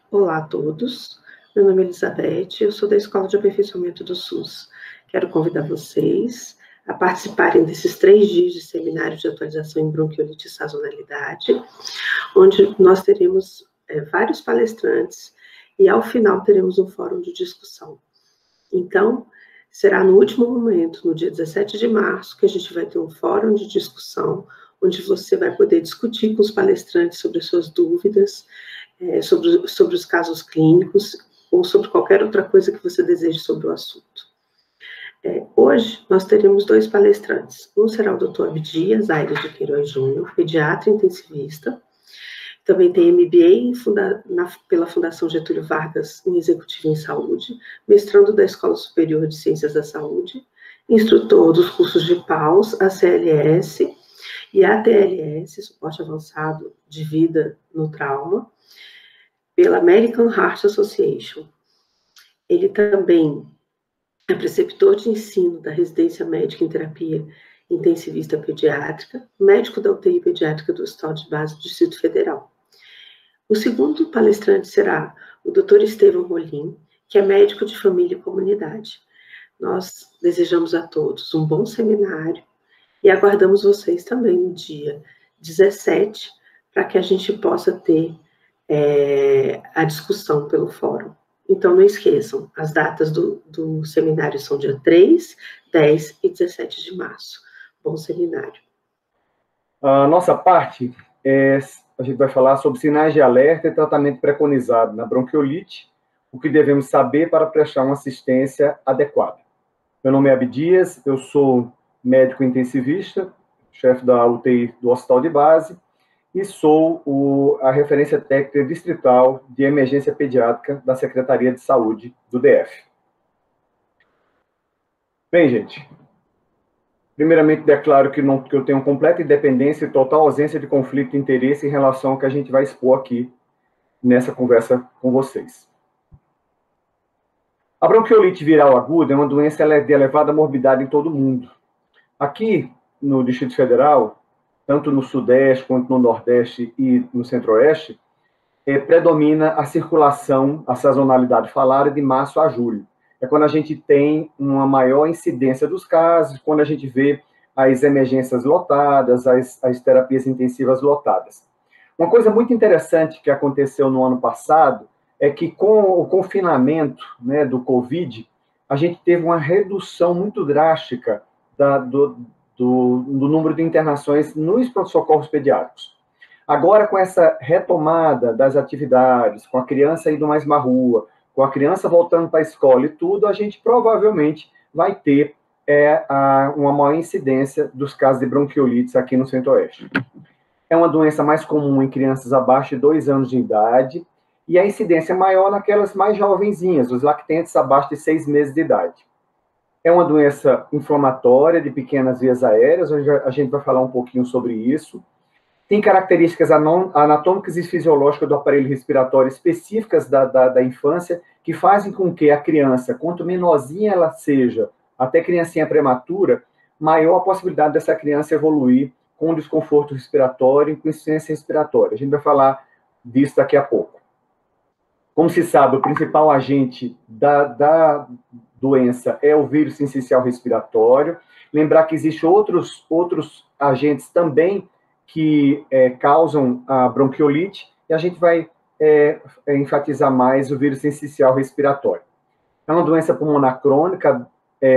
Olá a todos, meu nome é Elizabeth, eu sou da Escola de Aperfeiçoamento do SUS. Quero convidar vocês a participarem desses 3 dias de seminário de atualização em bronquiolite e sazonalidade, onde nós teremos vários palestrantes e, ao final, teremos um fórum de discussão. Então, será no último momento, no dia 17 de março, que a gente vai ter um fórum de discussão, onde você vai poder discutir com os palestrantes sobre as suas dúvidas, sobre os casos clínicos, ou sobre qualquer outra coisa que você deseje sobre o assunto. Hoje, nós teremos 2 palestrantes. Um será o Dr. Abdias Aires de Queiroz Júnior, pediatra intensivista. Também tem MBA pela Fundação Getúlio Vargas em Executivo em Saúde, mestrando da Escola Superior de Ciências da Saúde, instrutor dos cursos de PAUS, ACLS e ATLS, Suporte Avançado de Vida no Trauma, pela American Heart Association. Ele também é preceptor de ensino da residência médica em terapia intensivista pediátrica, médico da UTI pediátrica do Hospital de Base do Distrito Federal. O segundo palestrante será o Dr. Estevão Rolim, que é médico de família e comunidade. Nós desejamos a todos um bom seminário e aguardamos vocês também no dia 17, para que a gente possa ter a discussão pelo fórum. Então, não esqueçam, as datas do seminário são dia 3, 10 e 17 de março. Bom seminário. A nossa parte, a gente vai falar sobre sinais de alerta e tratamento preconizado na bronquiolite, o que devemos saber para prestar uma assistência adequada. Meu nome é Abdias, eu sou médico intensivista, chefe da UTI do Hospital de Base, e sou a referência técnica distrital de emergência pediátrica da Secretaria de Saúde do DF. Bem, gente, primeiramente declaro que eu tenho completa independência e total ausência de conflito de interesse em relação ao que a gente vai expor aqui nessa conversa com vocês. A bronquiolite viral aguda é uma doença de elevada morbidade em todo o mundo. Aqui, no Distrito Federal, tanto no Sudeste, quanto no Nordeste e no Centro-Oeste, predomina a circulação, a sazonalidade falária de março a julho. É quando a gente tem uma maior incidência dos casos, quando a gente vê as emergências lotadas, as terapias intensivas lotadas. Uma coisa muito interessante que aconteceu no ano passado é que, com o confinamento, né, do Covid, a gente teve uma redução muito drástica do número de internações nos pronto-socorros pediátricos. Agora, com essa retomada das atividades, com a criança indo mais na rua, com a criança voltando para a escola e tudo, a gente provavelmente vai ter uma maior incidência dos casos de bronquiolites aqui no Centro-Oeste. É uma doença mais comum em crianças abaixo de 2 anos de idade, e a incidência é maior naquelas mais jovenzinhas, os lactentes abaixo de 6 meses de idade. É uma doença inflamatória de pequenas vias aéreas, hoje a gente vai falar um pouquinho sobre isso. Tem características anatômicas e fisiológicas do aparelho respiratório específicas da infância, que fazem com que a criança, quanto menorzinha ela seja, até criancinha prematura, maior a possibilidade dessa criança evoluir com desconforto respiratório e com insuficiência respiratória. A gente vai falar disso daqui a pouco. Como se sabe, o principal agente da doença é o vírus sincicial respiratório. Lembrar que existem outros agentes também que causam a bronquiolite, e a gente vai enfatizar mais o vírus sincicial respiratório. É uma doença pulmonar crônica,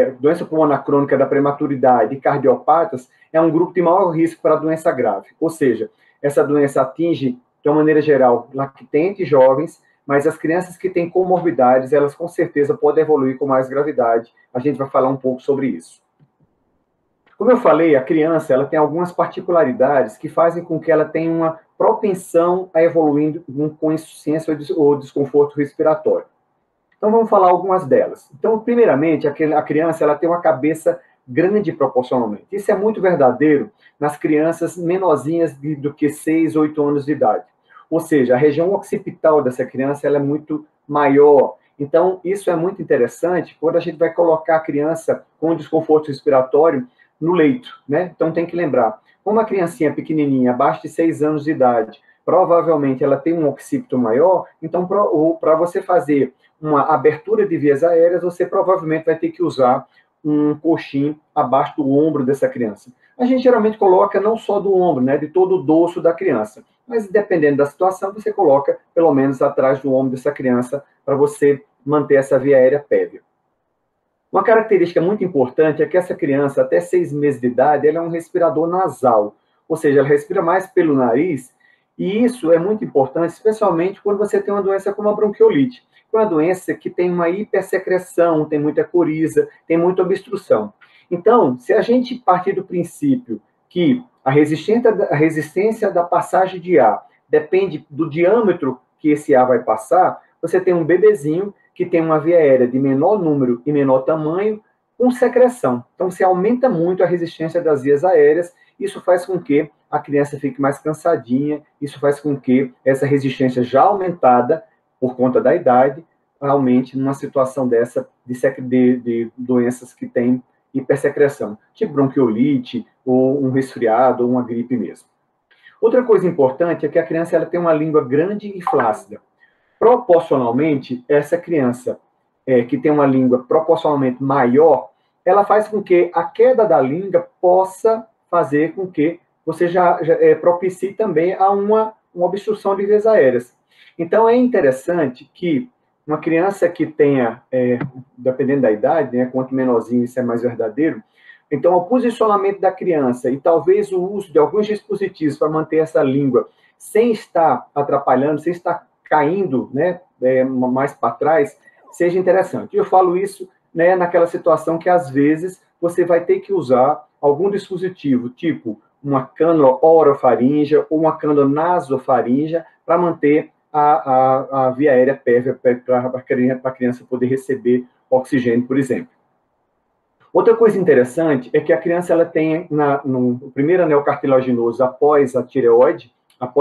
da prematuridade e cardiopatas é um grupo de maior risco para a doença grave. Ou seja, essa doença atinge, de uma maneira geral, lactentes jovens, mas as crianças que têm comorbidades, elas com certeza podem evoluir com mais gravidade. A gente vai falar um pouco sobre isso. Como eu falei, a criança ela tem algumas particularidades que fazem com que ela tenha uma propensão a evoluir com insuficiência ou desconforto respiratório. Então, vamos falar algumas delas. Então, primeiramente, a criança ela tem uma cabeça grande proporcionalmente. Isso é muito verdadeiro nas crianças menorzinhas do que 6, 8 anos de idade. Ou seja, a região occipital dessa criança ela é muito maior. Então, isso é muito interessante quando a gente vai colocar a criança com desconforto respiratório no leito, né? Então, tem que lembrar, como a criancinha pequenininha, abaixo de 6 anos de idade, provavelmente ela tem um occipito maior, então para você fazer uma abertura de vias aéreas, você provavelmente vai ter que usar um coxim abaixo do ombro dessa criança. A gente geralmente coloca não só do ombro, né, de todo o dorso da criança, mas dependendo da situação, você coloca pelo menos atrás do ombro dessa criança para você manter essa via aérea pévia. Uma característica muito importante é que essa criança, até 6 meses de idade, ela é um respirador nasal, ou seja, ela respira mais pelo nariz, e isso é muito importante, especialmente quando você tem uma doença como a bronquiolite, que é uma doença que tem uma hipersecreção, tem muita coriza, tem muita obstrução. Então, se a gente partir do princípio que a resistência da passagem de ar depende do diâmetro que esse ar vai passar, você tem um bebezinho que tem uma via aérea de menor número e menor tamanho, com secreção. Então, você aumenta muito a resistência das vias aéreas, isso faz com que a criança fique mais cansadinha, isso faz com que essa resistência já aumentada, por conta da idade, aumente numa situação dessa de doenças que têm hipersecreção, tipo bronquiolite, ou um resfriado, ou uma gripe mesmo. Outra coisa importante é que a criança ela tem uma língua grande e flácida. Proporcionalmente, essa criança que tem uma língua proporcionalmente maior, ela faz com que a queda da língua possa fazer com que você já propicie também a uma obstrução de vias aéreas. Então, é interessante que uma criança que tenha, dependendo da idade, né, quanto menorzinho isso é mais verdadeiro, então o posicionamento da criança e talvez o uso de alguns dispositivos para manter essa língua sem estar atrapalhando, sem estar caindo, né, mais para trás, seja interessante. Eu falo isso, né, naquela situação que às vezes você vai ter que usar algum dispositivo, tipo uma cânula orofaríngea ou uma cânula nasofaríngea para manter a via aérea pévia para a criança poder receber oxigênio, por exemplo. Outra coisa interessante é que a criança ela tem no primeiro anel cartilaginoso após a tireoide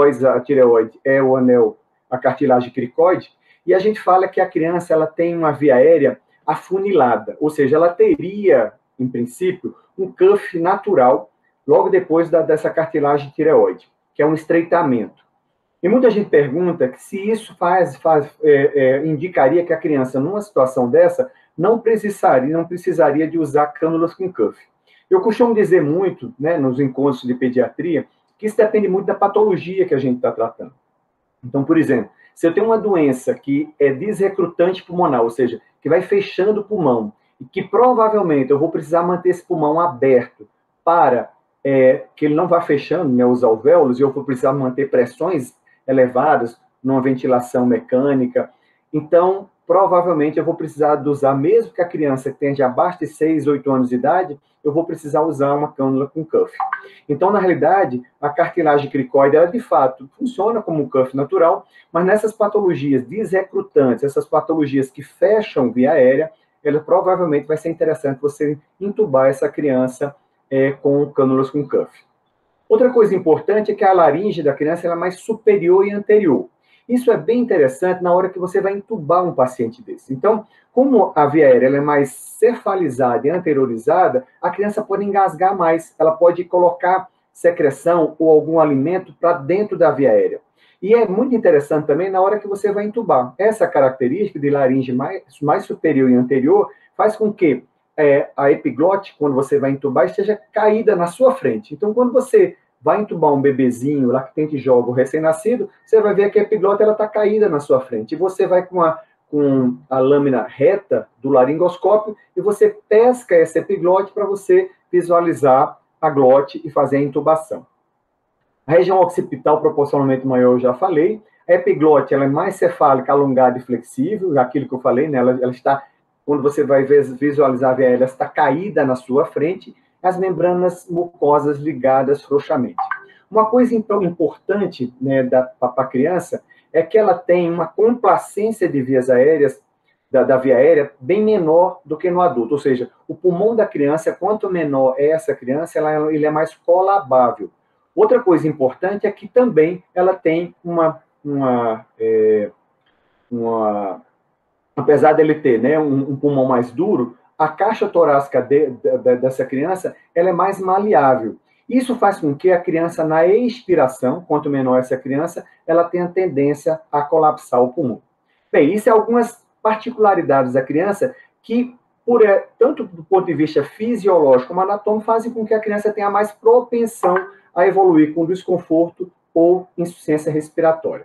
é o anel, a cartilagem cricoide, e a gente fala que a criança ela tem uma via aérea afunilada, ou seja, ela teria, em princípio, um cuff natural logo depois dessa cartilagem tireoide, que é um estreitamento. E muita gente pergunta se isso indicaria que a criança, numa situação dessa, não precisaria de usar cânulas com cuff. Eu costumo dizer muito, né, nos encontros de pediatria, que isso depende muito da patologia que a gente está tratando. Então, por exemplo, se eu tenho uma doença que é desrecrutante pulmonar, ou seja, que vai fechando o pulmão, e que provavelmente eu vou precisar manter esse pulmão aberto para que ele não vá fechando, né, os alvéolos, e eu vou precisar manter pressões elevadas numa ventilação mecânica, então, provavelmente eu vou precisar de usar, mesmo que a criança tenha abaixo de 6, 8 anos de idade, eu vou precisar usar uma cânula com cuff. Então, na realidade, a cartilagem cricoide, ela de fato funciona como um cuff natural, mas nessas patologias desrecrutantes, essas patologias que fecham via aérea, ela provavelmente vai ser interessante você entubar essa criança com cânulas com cuff. Outra coisa importante é que a laringe da criança ela é mais superior e anterior. Isso é bem interessante na hora que você vai entubar um paciente desse. Então, como a via aérea ela é mais cefalizada e anteriorizada, a criança pode engasgar mais, ela pode colocar secreção ou algum alimento para dentro da via aérea. E é muito interessante também na hora que você vai entubar. Essa característica de laringe mais superior e anterior faz com que a epiglote, quando você vai entubar, esteja caída na sua frente. Então, quando você vai entubar um bebezinho, lactente jovem, recém-nascido, você vai ver que a epiglote está caída na sua frente. E você vai com a lâmina reta do laringoscópio e você pesca essa epiglote para você visualizar a glote e fazer a intubação. A região occipital proporcionalmente maior, eu já falei. A epiglote ela é mais cefálica, alongada e flexível, aquilo que eu falei, né? Ela está, quando você vai visualizar a via aérea, está caída na sua frente, as membranas mucosas ligadas frouxamente. Uma coisa, então, importante, né, para a criança é que ela tem uma complacência de vias aéreas, da via aérea, bem menor do que no adulto. Ou seja, o pulmão da criança, quanto menor é essa criança, ele é mais colabável. Outra coisa importante é que também ela tem apesar dele ter, né, um pulmão mais duro, a caixa torácica dessa criança ela é mais maleável. Isso faz com que a criança, na expiração, quanto menor essa criança, ela tenha tendência a colapsar o pulmão. Bem, isso é algumas particularidades da criança que, tanto do ponto de vista fisiológico como anatômico, fazem com que a criança tenha mais propensão a evoluir com desconforto ou insuficiência respiratória.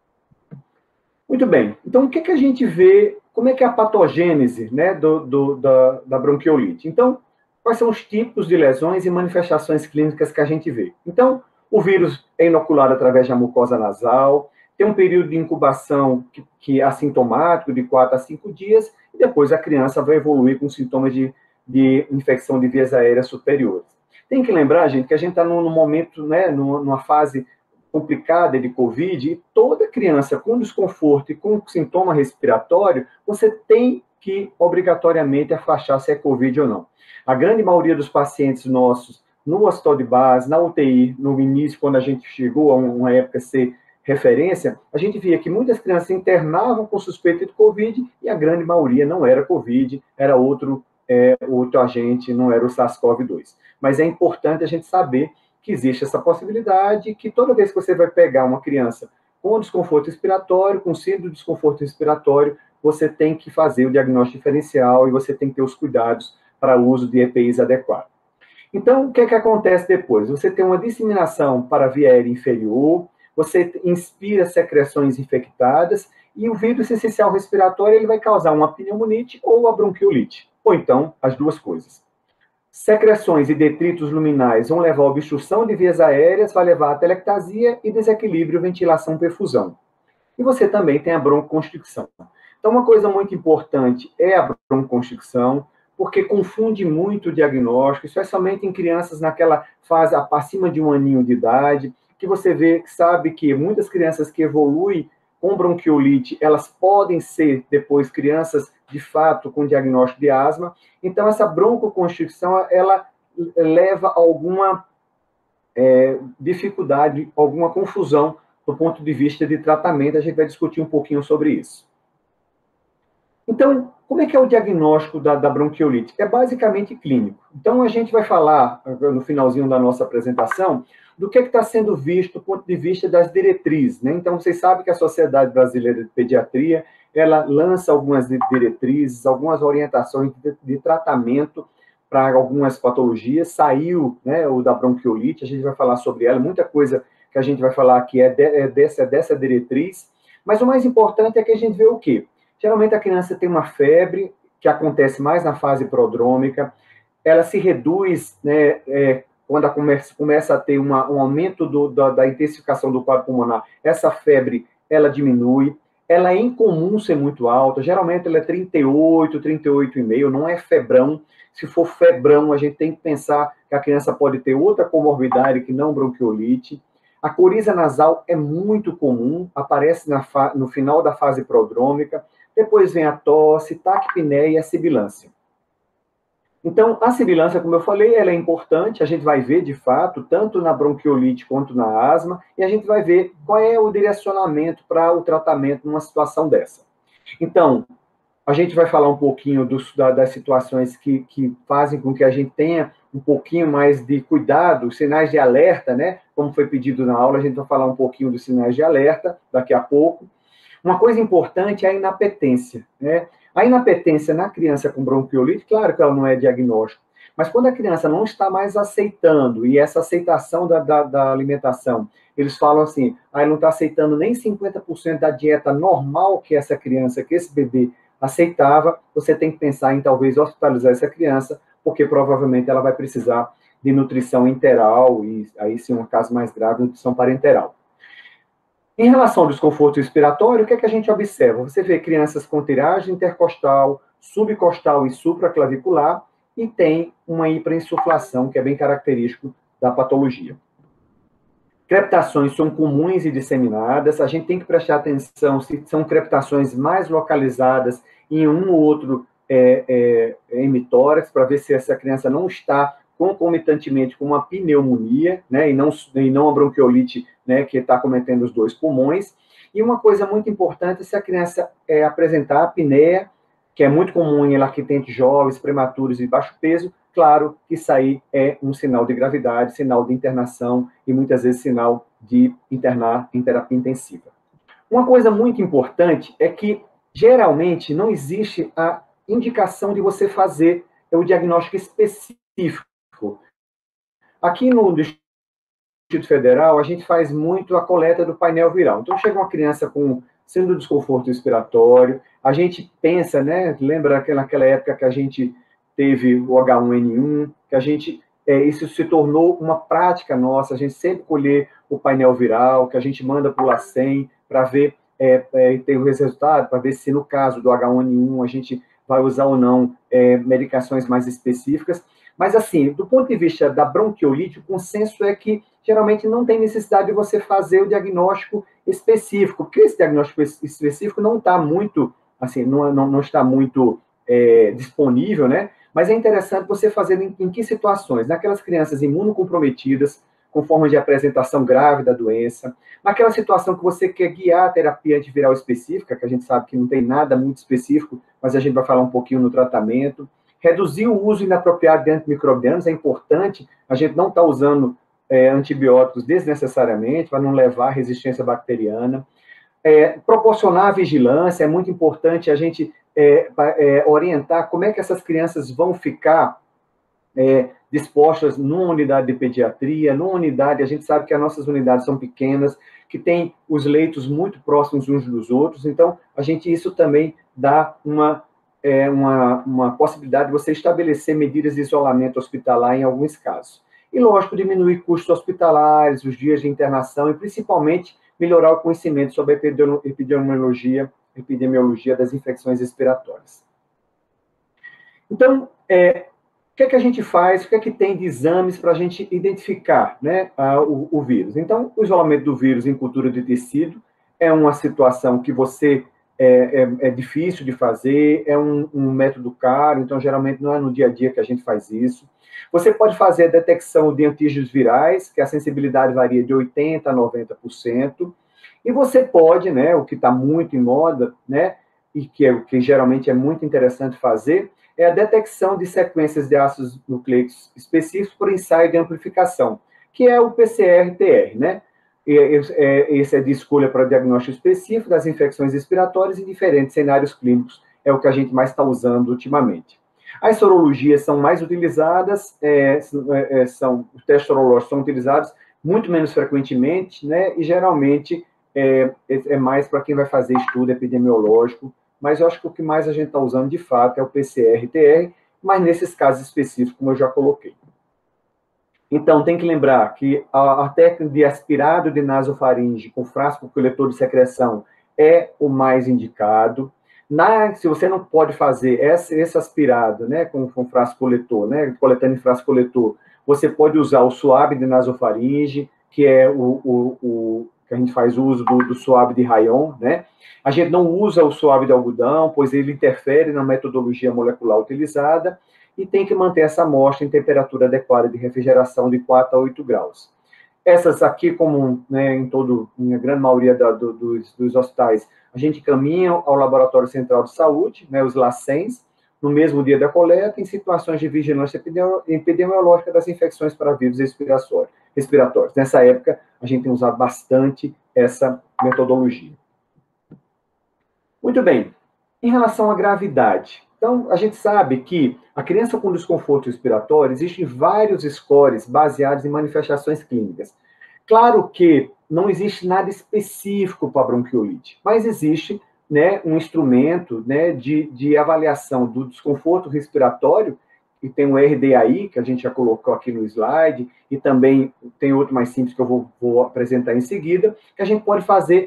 Muito bem, então o que a gente vê, como é que é a patogênese, né, da bronquiolite? Então, quais são os tipos de lesões e manifestações clínicas que a gente vê? Então, o vírus é inoculado através da mucosa nasal, tem um período de incubação que é assintomático, de 4 a 5 dias, e depois a criança vai evoluir com sintomas de infecção de vias aéreas superiores. Tem que lembrar, gente, que a gente está num momento, né, numa fase complicada de Covid, e toda criança com desconforto e com sintoma respiratório, você tem que, obrigatoriamente, afastar se é Covid ou não. A grande maioria dos pacientes nossos, no hospital de base, na UTI, no início, quando a gente chegou a uma época ser referência, a gente via que muitas crianças se internavam com suspeita de Covid, e a grande maioria não era Covid, era outro agente, não era o SARS-CoV-2. Mas é importante a gente saber que existe essa possibilidade, que toda vez que você vai pegar uma criança com desconforto respiratório, com síndrome de desconforto respiratório, você tem que fazer o diagnóstico diferencial e você tem que ter os cuidados para o uso de EPIs adequados. Então, o que acontece depois? Você tem uma disseminação para a via aérea inferior, você inspira secreções infectadas, e o vírus essencial respiratório ele vai causar uma pneumonite ou a bronquiolite, ou então as duas coisas. Secreções e detritos luminais vão levar a obstrução de vias aéreas, vai levar a telectasia e desequilíbrio ventilação-perfusão. E você também tem a broncoconstricção. Então, uma coisa muito importante é a broncoconstricção, porque confunde muito o diagnóstico, especialmente em crianças naquela fase acima de 1 aninho de idade, que você sabe que muitas crianças que evoluem com bronquiolite, elas podem ser depois crianças de fato com diagnóstico de asma. Então, essa broncoconstricção, ela leva a alguma dificuldade, alguma confusão do ponto de vista de tratamento. A gente vai discutir um pouquinho sobre isso. Então, como é que é o diagnóstico da bronquiolite? É basicamente clínico. Então, a gente vai falar, no finalzinho da nossa apresentação, do que está sendo visto do ponto de vista das diretrizes, né? Então, vocês sabem que a Sociedade Brasileira de Pediatria, ela lança algumas diretrizes, algumas orientações de tratamento para algumas patologias. Saiu, né, o da bronquiolite, a gente vai falar sobre ela, muita coisa que a gente vai falar aqui é dessa diretriz, mas o mais importante é que a gente vê o quê? Geralmente a criança tem uma febre, que acontece mais na fase prodrômica, ela se reduz, né, quando começa a ter um aumento da intensificação do quadro pulmonar, essa febre, ela diminui, ela é incomum ser muito alta, geralmente ela é 38, 38,5, não é febrão. Se for febrão, a gente tem que pensar que a criança pode ter outra comorbidade que não bronquiolite. A coriza nasal é muito comum, aparece no final da fase prodrômica, depois vem a tosse, taquipneia e a sibilância. Então, a sibilância, como eu falei, ela é importante, a gente vai ver, de fato, tanto na bronquiolite quanto na asma, e a gente vai ver qual é o direcionamento para o tratamento numa situação dessa. Então, a gente vai falar um pouquinho das situações que fazem com que a gente tenha um pouquinho mais de cuidado, sinais de alerta, né? Como foi pedido na aula, a gente vai falar um pouquinho dos sinais de alerta daqui a pouco. Uma coisa importante é a inapetência, né? A inapetência na criança com bronquiolite, claro que ela não é diagnóstico, mas quando a criança não está mais aceitando, e essa aceitação da alimentação, eles falam assim, ele não está aceitando nem 50% da dieta normal que essa criança, que esse bebê aceitava, você tem que pensar em talvez hospitalizar essa criança, porque provavelmente ela vai precisar de nutrição enteral, e aí sim, um caso mais grave, nutrição parenteral. Em relação ao desconforto respiratório, o que a gente observa? Você vê crianças com tiragem intercostal, subcostal e supraclavicular, e tem uma hiperinsuflação, que é bem característico da patologia. Crepitações são comuns e disseminadas, a gente tem que prestar atenção se são crepitações mais localizadas em um ou outro hemitórax, para ver se essa criança não está concomitantemente com uma pneumonia, né, e não a bronquiolite, né, que está cometendo os dois pulmões. E uma coisa muito importante é se a criança apresentar apneia que é muito comum em lactentes jovens, prematuros e baixo peso, claro que isso aí é um sinal de gravidade, sinal de internação e muitas vezes sinal de internar em terapia intensiva. Uma coisa muito importante é que, geralmente, não existe a indicação de você fazer o diagnóstico específico. Aqui no Distrito Federal, a gente faz muito a coleta do painel viral. Então, chega uma criança com síndrome do desconforto respiratório, a gente pensa, né? Lembra naquela época que a gente teve o H1N1, que a gente isso se tornou uma prática nossa, a gente sempre colher o painel viral, que a gente manda para o LACEN para ver, ter o resultado, para ver se no caso do H1N1 a gente vai usar ou não medicações mais específicas. Mas, assim, do ponto de vista da bronquiolite, o consenso é que geralmente não tem necessidade de você fazer o diagnóstico específico, porque esse diagnóstico específico não está muito, assim, não está muito disponível, né? Mas é interessante você fazer em que situações? Naquelas crianças imunocomprometidas, com forma de apresentação grave da doença, naquela situação que você quer guiar a terapia antiviral específica, que a gente sabe que não tem nada muito específico, mas a gente vai falar um pouquinho no tratamento. Reduzir o uso inapropriado de antimicrobianos, é importante, a gente não está usando antibióticos desnecessariamente, para não levar à resistência bacteriana. Proporcionar vigilância, é muito importante a gente orientar como é que essas crianças vão ficar dispostas numa unidade de pediatria, numa unidade, a gente sabe que as nossas unidades são pequenas, que tem os leitos muito próximos uns dos outros, então isso também dá uma possibilidade de você estabelecer medidas de isolamento hospitalar em alguns casos. E, lógico, diminuir custos hospitalares, os dias de internação e, principalmente, melhorar o conhecimento sobre a epidemiologia das infecções respiratórias. Então, o que é que a gente faz? O que é que tem de exames para a gente identificar, né, o vírus? Então, o isolamento do vírus em cultura de tecido é uma situação que você é difícil de fazer, é um método caro, então, geralmente, não é no dia a dia que a gente faz isso. Você pode fazer a detecção de antígenos virais, que a sensibilidade varia de 80% a 90%, e você pode, né, o que está muito em moda, né, e que geralmente é muito interessante fazer, é a detecção de sequências de ácidos nucleicos específicos por ensaio de amplificação, que é o PCR-TR, né? Esse é de escolha para diagnóstico específico das infecções respiratórias em diferentes cenários clínicos, é o que a gente mais está usando ultimamente. As sorologias são mais utilizadas, os testes sorológicos são utilizados muito menos frequentemente, né? E geralmente é mais para quem vai fazer estudo epidemiológico, mas eu acho que o que mais a gente está usando de fato é o PCR-TR, mas nesses casos específicos, como eu já coloquei. Então, tem que lembrar que a técnica de aspirado de nasofaringe com frasco coletor de secreção é o mais indicado. Se você não pode fazer esse aspirado, né, com frasco coletor, né, coletando em frasco coletor, você pode usar o suave de nasofaringe, que é que a gente faz uso do suave de rayon, né? A gente não usa o suave de algodão, pois ele interfere na metodologia molecular utilizada, e tem que manter essa amostra em temperatura adequada de refrigeração de 4 a 8 graus. Essas aqui, como, né, em grande maioria dos hospitais, a gente encaminha ao Laboratório Central de Saúde, né, os LACENs, no mesmo dia da coleta, em situações de vigilância epidemiológica das infecções para vírus respiratórios. Nessa época, a gente tem usado bastante essa metodologia. Muito bem. Em relação à gravidade, então, a gente sabe que a criança com desconforto respiratório, existem vários scores baseados em manifestações clínicas. Claro que não existe nada específico para a bronquiolite, mas existe, né, um instrumento, né, de avaliação do desconforto respiratório, e tem o RDAI, que a gente já colocou aqui no slide, e também tem outro mais simples que eu vou apresentar em seguida, que a gente pode fazer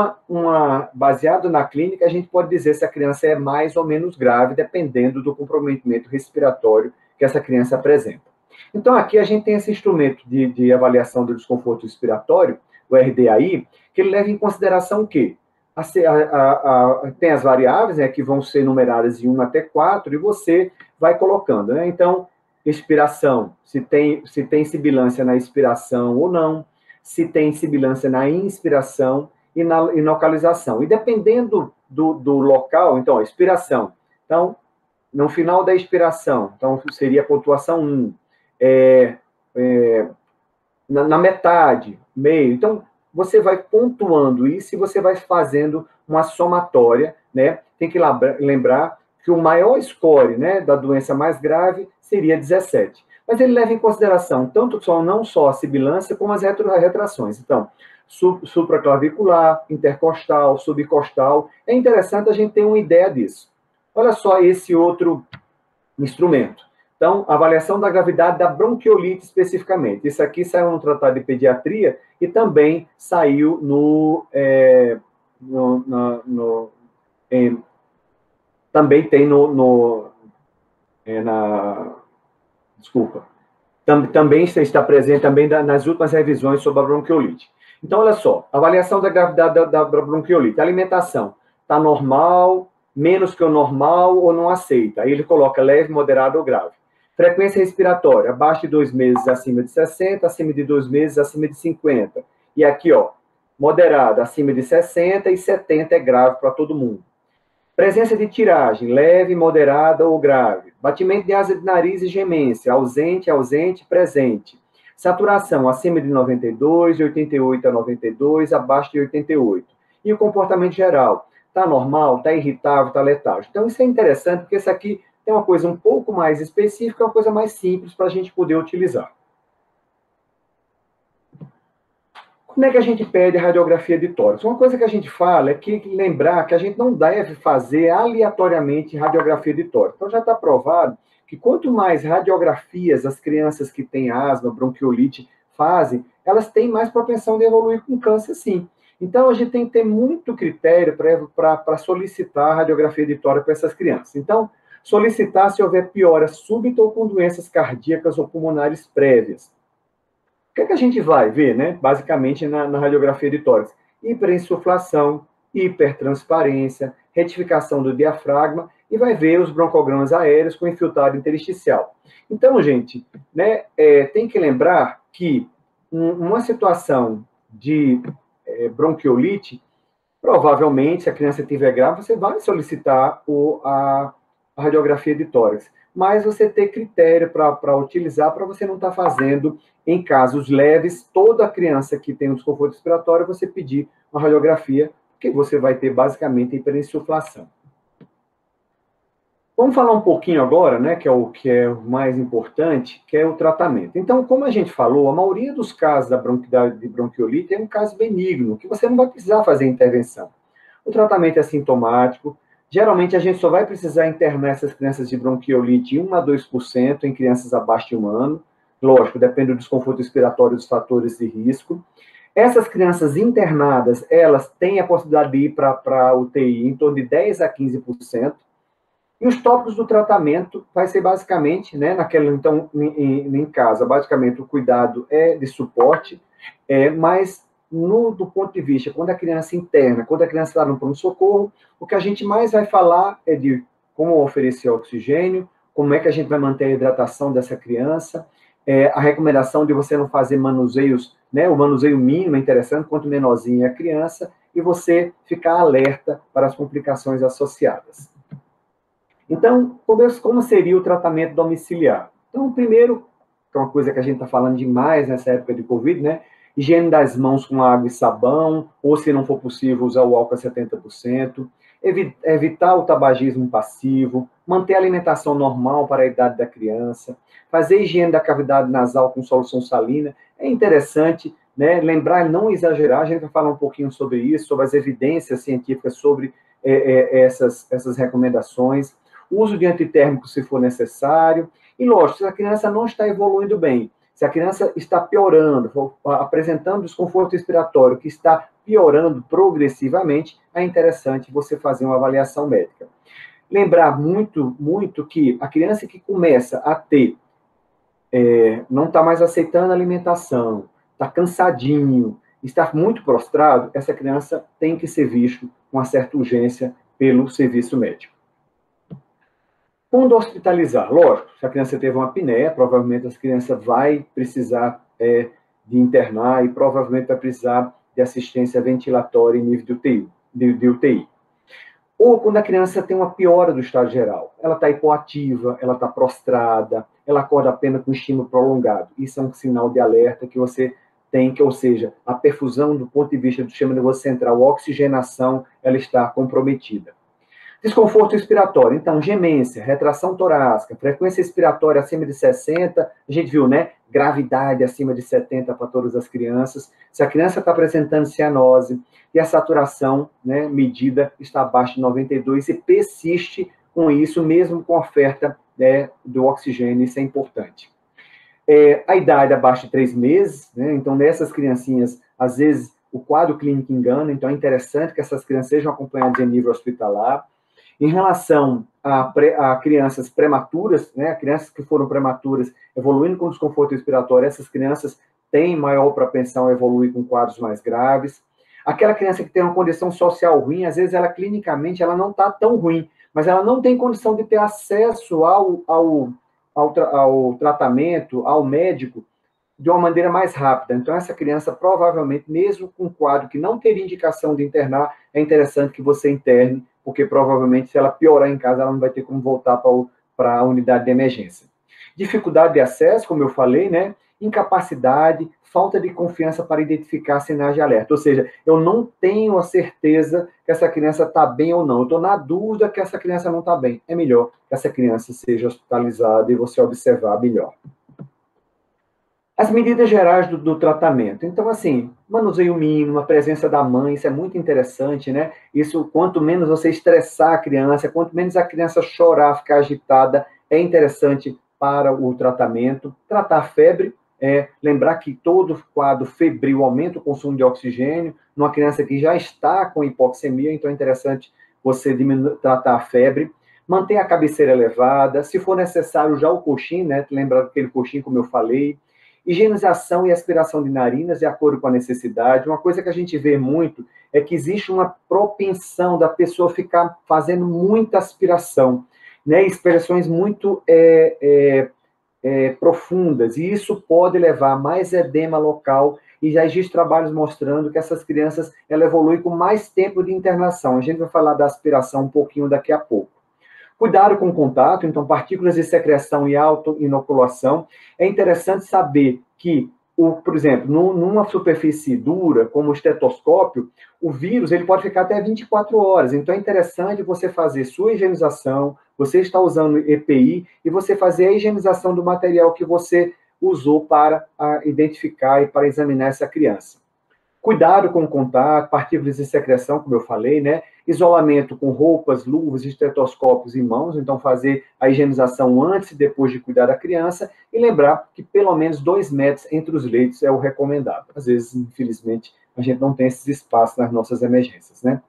baseado na clínica, a gente pode dizer se a criança é mais ou menos grave, dependendo do comprometimento respiratório que essa criança apresenta. Então, aqui a gente tem esse instrumento de avaliação do desconforto respiratório, o RDAI, que ele leva em consideração o quê? Tem as variáveis, né, que vão ser numeradas de 1 até 4, e você vai colocando, né? Então, expiração, se tem sibilância na expiração ou não, se tem sibilância na inspiração, e na localização. E dependendo do local, então, a expiração Então, no final da expiração, então seria a pontuação 1. Na metade, meio. Então, você vai pontuando isso e você vai fazendo uma somatória, né? Tem que lembrar que o maior score, né, da doença mais grave seria 17. Mas ele leva em consideração não só a sibilância, como as retrações. Então, supraclavicular, intercostal, subcostal. É interessante a gente ter uma ideia disso. Olha só esse outro instrumento. Então, avaliação da gravidade da bronquiolite especificamente. Isso aqui saiu no Tratado de Pediatria e também saiu também tem desculpa. Também está presente também nas últimas revisões sobre a bronquiolite. Então, olha só, avaliação da gravidade da bronquiolite. A alimentação está normal, menos que o normal ou não aceita. Aí ele coloca leve, moderado ou grave. Frequência respiratória, abaixo de 2 meses, acima de 60, acima de 2 meses, acima de 50. E aqui, ó, moderada, acima de 60 e 70 é grave para todo mundo. Presença de tiragem, leve, moderada ou grave. Batimento de asa de nariz e gemência, ausente, ausente, presente. Saturação, acima de 92, de 88 a 92, abaixo de 88. E o comportamento geral, está normal, está irritável, está letárgico. Então, isso é interessante, porque isso aqui tem uma coisa um pouco mais específica, uma coisa mais simples para a gente poder utilizar. Como é que a gente pede radiografia de tórax? Uma coisa que a gente fala é que lembrar que a gente não deve fazer aleatoriamente radiografia de tórax. Então, já está provado que quanto mais radiografias as crianças que têm asma, bronquiolite fazem, elas têm mais propensão de evoluir com câncer, sim. Então, a gente tem que ter muito critério para solicitar a radiografia de tórax para essas crianças. Então, solicitar se houver piora súbita ou com doenças cardíacas ou pulmonares prévias. O que é que a gente vai ver, né? Basicamente, na radiografia de tórax? Hiperinsuflação, hipertransparência, retificação do diafragma e vai ver os broncogramas aéreos com infiltrado intersticial. Então, gente, né, tem que lembrar que uma situação de bronquiolite, provavelmente, se a criança estiver grávida, você vai solicitar a radiografia de tórax. Mas você ter critério para utilizar, para você não estar fazendo, em casos leves, toda criança que tem um desconforto respiratório, você pedir uma radiografia, que você vai ter basicamente hiperinsuflação. Vamos falar um pouquinho agora, né, que é o mais importante, que é o tratamento. Então, como a gente falou, a maioria dos casos de bronquiolite é um caso benigno, que você não vai precisar fazer intervenção. O tratamento é sintomático. Geralmente, a gente só vai precisar internar essas crianças de bronquiolite 1 a 2% em crianças abaixo de 1 ano. Lógico, depende do desconforto respiratório e dos fatores de risco. Essas crianças internadas, elas têm a possibilidade de ir para a UTI em torno de 10 a 15%. E os tópicos do tratamento vai ser basicamente, né, então, em casa, basicamente o cuidado é de suporte, mas do ponto de vista, quando a criança interna, quando a criança está no pronto-socorro, o que a gente mais vai falar é de como oferecer oxigênio, como é que a gente vai manter a hidratação dessa criança, a recomendação de você não fazer manuseios, né, o manuseio mínimo é interessante, quanto menorzinha é a criança, e você ficar alerta para as complicações associadas. Então, como seria o tratamento domiciliar? Então, primeiro, que é uma coisa que a gente está falando demais nessa época de Covid, né? Higiene das mãos com água e sabão, ou se não for possível, usar o álcool a 70%, evitar o tabagismo passivo, manter a alimentação normal para a idade da criança, fazer higiene da cavidade nasal com solução salina. É interessante, né, lembrar e não exagerar, a gente vai falar um pouquinho sobre isso, sobre as evidências científicas sobre essas recomendações, o uso de antitérmico se for necessário, e lógico, se a criança não está evoluindo bem, se a criança está piorando, apresentando desconforto respiratório que está piorando progressivamente, é interessante você fazer uma avaliação médica. Lembrar muito, muito que a criança que começa a ter, não está mais aceitando a alimentação, está cansadinho, está muito prostrado, essa criança tem que ser visto com uma certa urgência pelo serviço médico. Quando hospitalizar? Lógico, se a criança teve uma apneia, provavelmente essa criança vai precisar de internar e provavelmente vai precisar de assistência ventilatória em nível de UTI. Ou quando a criança tem uma piora do estado geral. Ela está hipoativa, ela está prostrada, ela acorda apenas com estímulo prolongado. Isso é um sinal de alerta que você tem que, ou seja, a perfusão do ponto de vista do sistema nervoso central, a oxigenação, ela está comprometida. Desconforto respiratório, então, gemência, retração torácica, frequência respiratória acima de 60, a gente viu, né? Gravidade acima de 70 para todas as crianças. Se a criança está apresentando cianose e a saturação, né, medida está abaixo de 92 e persiste com isso, mesmo com a oferta, né, do oxigênio, isso é importante. A idade abaixo de 3 meses, né? Então, nessas criancinhas, às vezes, o quadro clínico engana, então é interessante que essas crianças sejam acompanhadas em nível hospitalar. Em relação a crianças prematuras, né, crianças que foram prematuras evoluindo com desconforto respiratório, essas crianças têm maior propensão a evoluir com quadros mais graves. Aquela criança que tem uma condição social ruim, às vezes ela clinicamente ela não está tão ruim, mas ela não tem condição de ter acesso ao tratamento, ao médico, de uma maneira mais rápida. Então, essa criança, provavelmente, mesmo com um quadro que não teria indicação de internar, é interessante que você interne, porque provavelmente, se ela piorar em casa, ela não vai ter como voltar para a unidade de emergência. Dificuldade de acesso, como eu falei, né? Incapacidade, falta de confiança para identificar sinais de alerta. Ou seja, eu não tenho a certeza que essa criança está bem ou não. Eu estou na dúvida que essa criança não está bem. É melhor que essa criança seja hospitalizada e você observar melhor. As medidas gerais do tratamento. Então, assim, manuseio mínimo, a presença da mãe, isso é muito interessante, né? Isso, quanto menos você estressar a criança, quanto menos a criança chorar, ficar agitada, é interessante para o tratamento. Tratar a febre, lembrar que todo quadro febril aumenta o consumo de oxigênio, numa criança que já está com hipoxemia, então é interessante você tratar a febre. Manter a cabeceira elevada, se for necessário, já o coxim, né? Lembra daquele coxim, como eu falei. Higienização e aspiração de narinas, de acordo com a necessidade. Uma coisa que a gente vê muito é que existe uma propensão da pessoa ficar fazendo muita aspiração, né? Expressões muito profundas, e isso pode levar a mais edema local, e já existem trabalhos mostrando que essas crianças ela evoluem com mais tempo de internação. A gente vai falar da aspiração um pouquinho daqui a pouco. Cuidado com o contato, então, partículas de secreção e auto-inoculação. É interessante saber que, por exemplo, numa superfície dura, como o estetoscópio, o vírus ele pode ficar até 24 horas. Então, é interessante você fazer sua higienização, você está usando EPI, e você fazer a higienização do material que você usou para identificar e para examinar essa criança. Cuidado com o contato, partículas de secreção, como eu falei, né? Isolamento com roupas, luvas, estetoscópios em mãos, então fazer a higienização antes e depois de cuidar da criança, e lembrar que pelo menos 2 metros entre os leitos é o recomendado. Às vezes, infelizmente, a gente não tem esses espaços nas nossas emergências, né?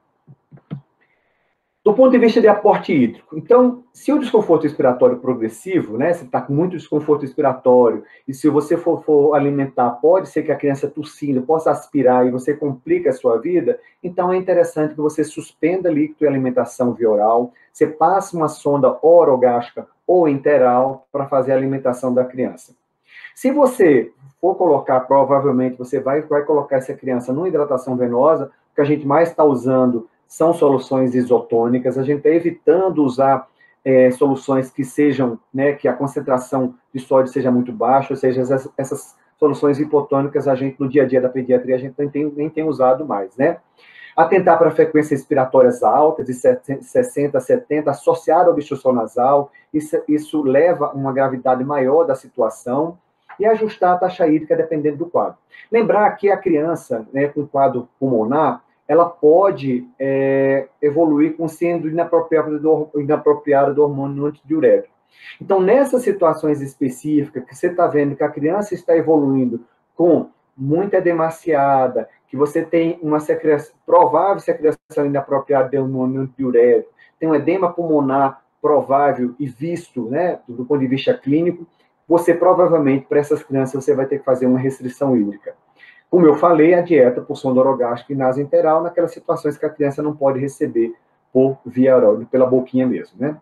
Do ponto de vista de aporte hídrico, então, se o desconforto respiratório progressivo, né, você está com muito desconforto respiratório, e se você for alimentar, pode ser que a criança tossindo possa aspirar e você complica a sua vida, então é interessante que você suspenda líquido e alimentação via oral, você passe uma sonda orogástrica ou enteral para fazer a alimentação da criança. Se você for colocar, provavelmente você vai colocar essa criança numa hidratação venosa, o que a gente mais está usando são soluções isotônicas, a gente está evitando usar soluções que sejam, né, que a concentração de sódio seja muito baixa, ou seja, essas soluções hipotônicas, a gente, no dia a dia da pediatria, a gente nem tem usado mais, né? Atentar para frequências respiratórias altas, de 60 a 70, associada à obstrução nasal, isso leva a uma gravidade maior da situação, e ajustar a taxa hídrica dependendo do quadro. Lembrar que a criança, né, com quadro pulmonar, ela pode evoluir com sendo inapropriada do hormônio antidiurético. Então, nessas situações específicas, que você está vendo que a criança está evoluindo com muita edemaciada, que você tem uma provável secreção inapropriada de hormônio antidiurético, tem um edema pulmonar provável e visto, né, do ponto de vista clínico, você provavelmente, para essas crianças, você vai ter que fazer uma restrição hídrica. Como eu falei, a dieta por sonda orogástrica e nasointeral, naquelas situações que a criança não pode receber por via oral, pela boquinha mesmo, né?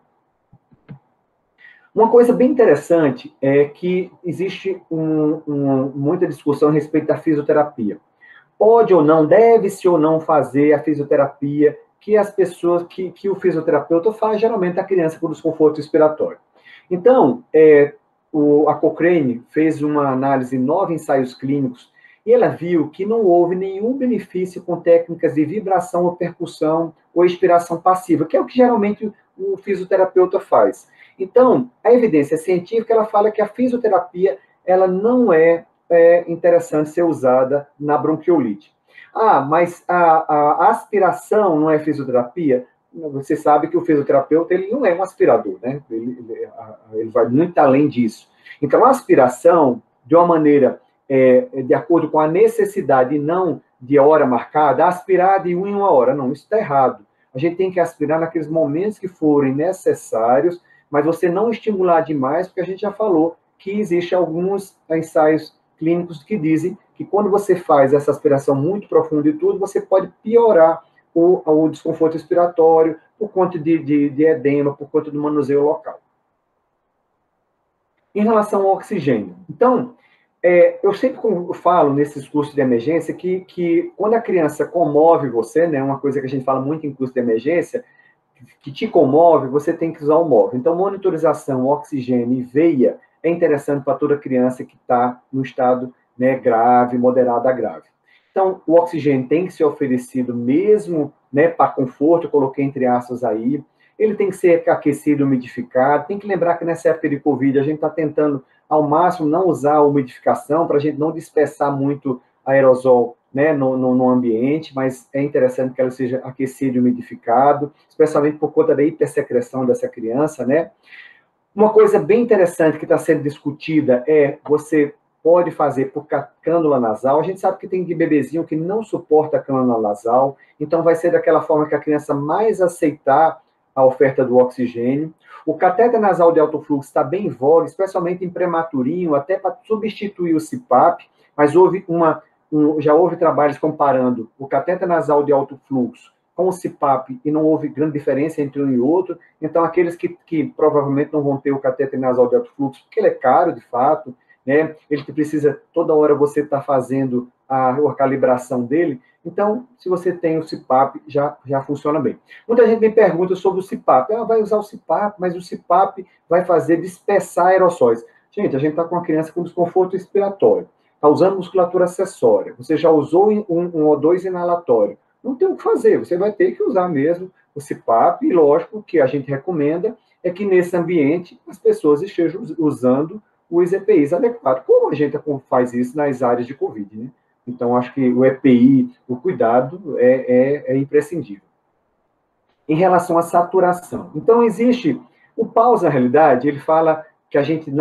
Uma coisa bem interessante é que existe muita discussão a respeito da fisioterapia. Pode ou não, deve-se ou não fazer a fisioterapia que as pessoas, que o fisioterapeuta faz, geralmente a criança com desconforto respiratório. Então, a Cochrane fez uma análise de 9 ensaios clínicos e ela viu que não houve nenhum benefício com técnicas de vibração ou percussão ou expiração passiva, que é o que geralmente o fisioterapeuta faz. Então, a evidência científica ela fala que a fisioterapia ela não é interessante ser usada na bronquiolite. Mas a aspiração não é fisioterapia? Você sabe que o fisioterapeuta ele não é um aspirador, né? Ele vai muito além disso. Então, a aspiração, de uma maneira de acordo com a necessidade e não de hora marcada, aspirar de 1 em 1 hora. Não, isso está errado. A gente tem que aspirar naqueles momentos que forem necessários, mas você não estimular demais, porque a gente já falou que existem alguns ensaios clínicos que dizem que quando você faz essa aspiração muito profunda e tudo, você pode piorar o desconforto respiratório por conta de edema, por conta do manuseio local. Em relação ao oxigênio. Então, eu sempre falo nesses cursos de emergência que quando a criança comove você, né, uma coisa que a gente fala muito em curso de emergência, que te comove, você tem que usar o móvel. Então, monitorização, oxigênio e veia é interessante para toda criança que está no estado, né, grave, moderado a grave. Então, o oxigênio tem que ser oferecido mesmo, né, para conforto, eu coloquei entre aspas aí. Ele tem que ser aquecido, umidificado. Tem que lembrar que nessa época de Covid a gente está tentando, ao máximo, não usar a umidificação para a gente não dispersar muito aerosol, né, no ambiente, mas é interessante que ela seja aquecido e umidificado, especialmente por conta da hipersecreção dessa criança, né? Uma coisa bem interessante que está sendo discutida você pode fazer por cânula nasal. A gente sabe que tem de bebezinho que não suporta a cânula nasal, então vai ser daquela forma que a criança mais aceitar a oferta do oxigênio. O catéter nasal de alto fluxo está bem em voga, especialmente em prematurinho, até para substituir o CPAP, mas já houve trabalhos comparando o catéter nasal de alto fluxo com o CPAP e não houve grande diferença entre um e outro. Então, aqueles que provavelmente não vão ter o catéter nasal de alto fluxo, porque ele é caro, de fato, né? Ele precisa, toda hora você está fazendo a calibração dele. Então, se você tem o CPAP, já funciona bem. Muita gente me pergunta sobre o CPAP. Vai usar o CPAP, mas o CPAP vai fazer dispersar aerossóis. Gente, a gente está com uma criança com desconforto respiratório. Está usando musculatura acessória. Você já usou um ou dois inalatório. Não tem o que fazer. Você vai ter que usar mesmo o CPAP. E, lógico, o que a gente recomenda é que, nesse ambiente, as pessoas estejam usando os EPIs adequados. Como a gente faz isso nas áreas de Covid, né? Então, acho que o EPI, o cuidado, é imprescindível. Em relação à saturação. Então, existe... O PAUS, na realidade, ele fala que a gente,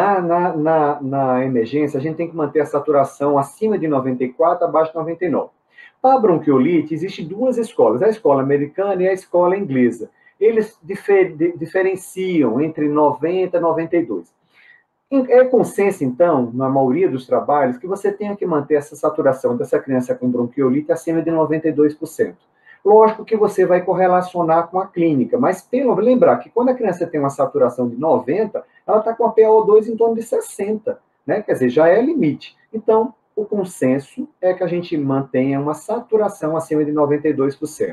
na emergência, a gente tem que manter a saturação acima de 94, abaixo de 99. Para a bronquiolite, existem duas escolas, a escola americana e a escola inglesa. Eles diferenciam entre 90 e 92. É consenso, então, na maioria dos trabalhos, que você tenha que manter essa saturação dessa criança com bronquiolite acima de 92%. Lógico que você vai correlacionar com a clínica, mas lembrar que quando a criança tem uma saturação de 90, ela está com a PaO2 em torno de 60, né? Quer dizer, já é limite. Então, o consenso é que a gente mantenha uma saturação acima de 92%.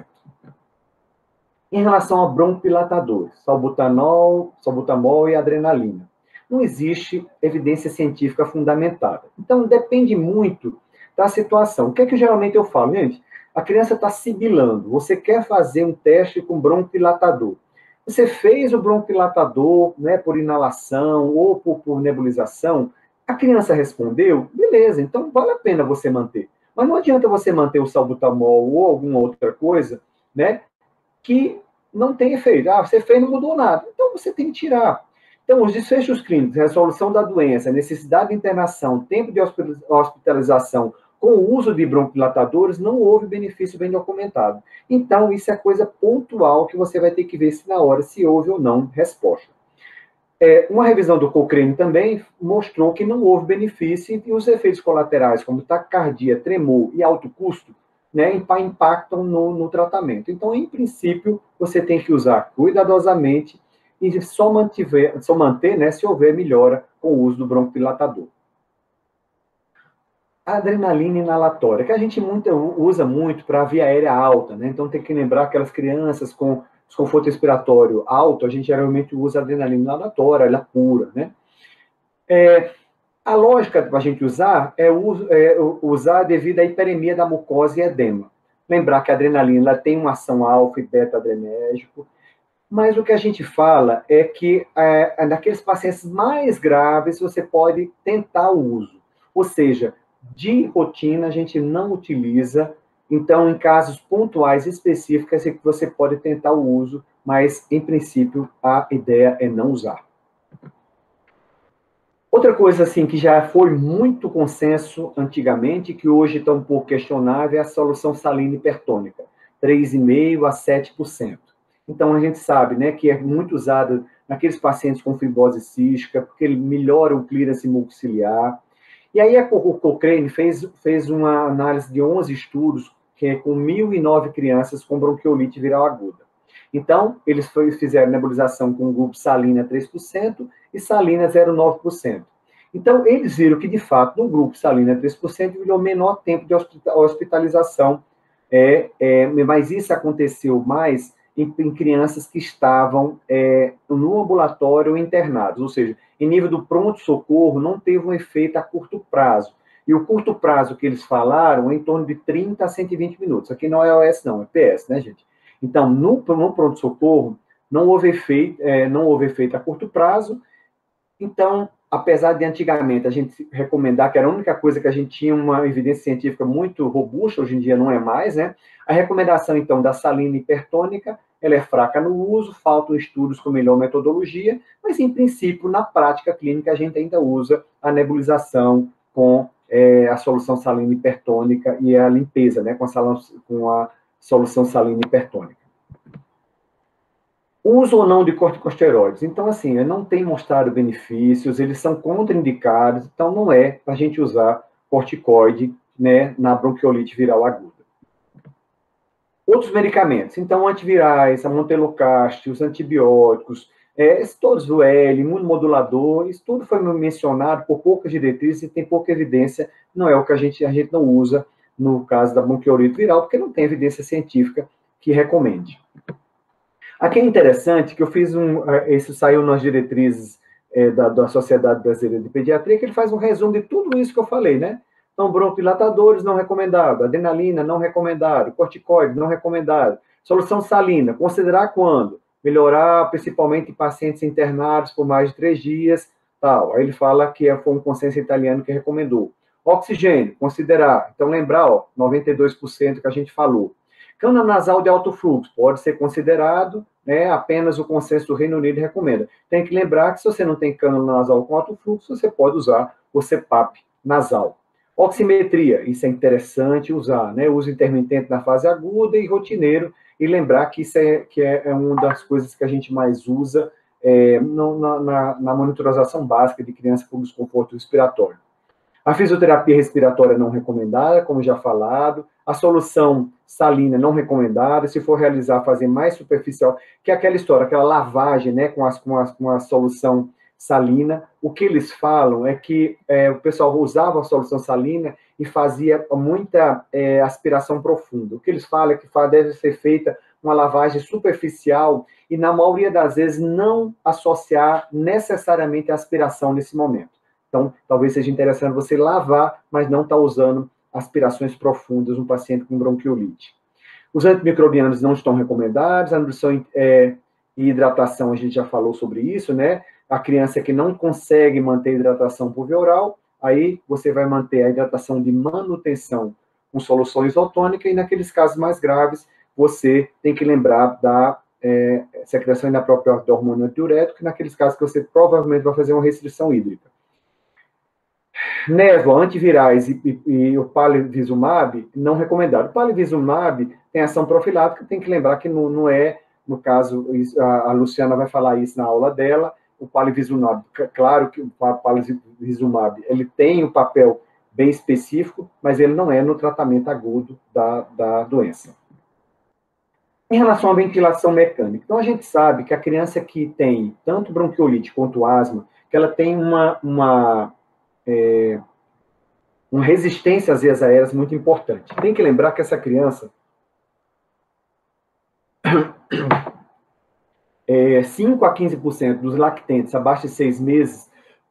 Em relação a bronquidilatadores, salbutamol e adrenalina, não existe evidência científica fundamentada. Então, depende muito da situação. O que é que geralmente eu falo? Gente, a criança está sibilando, você quer fazer um teste com bronquidilatador. Você fez o bronquidilatador, né, por inalação ou por nebulização, a criança respondeu, beleza, então vale a pena você manter. Mas não adianta você manter o salbutamol ou alguma outra coisa, né, que não tem efeito. Você fez e não mudou nada. Então você tem que tirar. Então, os desfechos clínicos, resolução da doença, necessidade de internação, tempo de hospitalização com o uso de bronquidilatadores, não houve benefício bem documentado. Então, isso é coisa pontual que você vai ter que ver se na hora se houve ou não resposta. Uma revisão do Cochrane também mostrou que não houve benefício e os efeitos colaterais, como taquicardia, tremor e alto custo, né, impactam no tratamento. Então, em princípio, você tem que usar cuidadosamente e só manter, né, se houver melhora com o uso do bronquidilatador. A adrenalina inalatória, que a gente usa muito para via aérea alta, né? Então tem que lembrar aquelas crianças com desconforto respiratório alto, a gente geralmente usa adrenalina inalatória, ela é pura, né? A lógica para a gente usar é usar devido à hiperemia da mucosa e edema. Lembrar que a adrenalina ela tem uma ação alfa e beta-adrenérgico, mas o que a gente fala é que naqueles pacientes mais graves você pode tentar o uso. Ou seja, de rotina a gente não utiliza, então em casos pontuais específicos é que você pode tentar o uso, mas em princípio a ideia é não usar. Outra coisa assim que já foi muito consenso antigamente, que hoje está um pouco questionável, é a solução salina hipertônica, 3,5% a 7%. Então a gente sabe, né, que é muito usada naqueles pacientes com fibrose cística, porque ele melhora o clearance mucociliar. E aí o Cochrane fez uma análise de 11 estudos, que é com 1.009 crianças com bronquiolite viral aguda. Então, eles fizeram nebulização com o grupo salina 3% e salina 0,9%. Então, eles viram que, de fato, no grupo salina 3%, virou menor tempo de hospitalização, mas isso aconteceu mais em crianças que estavam no ambulatório ou internados, ou seja, em nível do pronto-socorro, não teve um efeito a curto prazo. E o curto prazo que eles falaram é em torno de 30 a 120 minutos. Aqui não é OS, não, é PS, né, gente? Então, no pronto-socorro, não houve efeito a curto prazo. Então, apesar de antigamente a gente recomendar, que era a única coisa que a gente tinha uma evidência científica muito robusta, hoje em dia não é mais, né? A recomendação, então, da salina hipertônica, ela é fraca no uso, faltam estudos com melhor metodologia, mas, em princípio, na prática clínica, a gente ainda usa a nebulização com a solução salina hipertônica e a limpeza, né? Com a solução salina hipertônica. Uso ou não de corticosteroides? Então, assim, não tem mostrado benefícios, eles são contraindicados, então não é para a gente usar corticoide, né, na bronquiolite viral aguda. Outros medicamentos, então, antivirais, a montelukast, os antibióticos, todos o L, imunomodulador, isso tudo foi mencionado por poucas diretrizes e tem pouca evidência, não é o que a gente não usa no caso da bronquiolite viral, porque não tem evidência científica que recomende. Aqui é interessante que eu fiz isso saiu nas diretrizes da Sociedade Brasileira de Pediatria, que ele faz um resumo de tudo isso que eu falei, né? Então, broncodilatadores não recomendado, adrenalina não recomendado, corticoide não recomendado, solução salina, considerar quando? Melhorar principalmente em pacientes internados por mais de 3 dias, tal. Aí ele fala que foi um consenso italiano que recomendou. Oxigênio, considerar. Então, lembrar, 92% que a gente falou. Cana nasal de alto fluxo pode ser considerado, né, apenas o consenso do Reino Unido recomenda. Tem que lembrar que se você não tem cana nasal com alto fluxo, você pode usar o CPAP nasal. Oximetria, isso é interessante usar, né? Uso intermitente na fase aguda e rotineiro, e lembrar que isso é uma das coisas que a gente mais usa na monitorização básica de crianças com desconforto respiratório. A fisioterapia respiratória não recomendada, como já falado. A solução salina não recomendada. Se for realizar, fazer mais superficial, que é aquela história, aquela lavagem, né, com a solução salina. O que eles falam é que o pessoal usava a solução salina e fazia muita aspiração profunda. O que eles falam é que deve ser feita uma lavagem superficial e, na maioria das vezes, não associar necessariamente a aspiração nesse momento. Então, talvez seja interessante você lavar, mas não estar usando aspirações profundas no paciente com bronquiolite. Os antimicrobianos não estão recomendados, a nutrição e hidratação, a gente já falou sobre isso, né? A criança que não consegue manter a hidratação por via oral, aí você vai manter a hidratação de manutenção com solução isotônica, e naqueles casos mais graves, você tem que lembrar da secreção inapropriada do hormônio antidiurético, naqueles casos que você provavelmente vai fazer uma restrição hídrica. Névoa, antivirais e o palivizumab, não recomendado. O palivizumab tem ação profilática, tem que lembrar que não é, no caso, a Luciana vai falar isso na aula dela, o palivizumab, claro que o palivizumab, ele tem um papel bem específico, mas ele não é no tratamento agudo da doença. Em relação à ventilação mecânica, então a gente sabe que a criança que tem tanto bronquiolite quanto asma, que ela tem uma resistência às vias aéreas muito importante. Tem que lembrar que essa criança, 5 a 15% dos lactentes abaixo de 6 meses,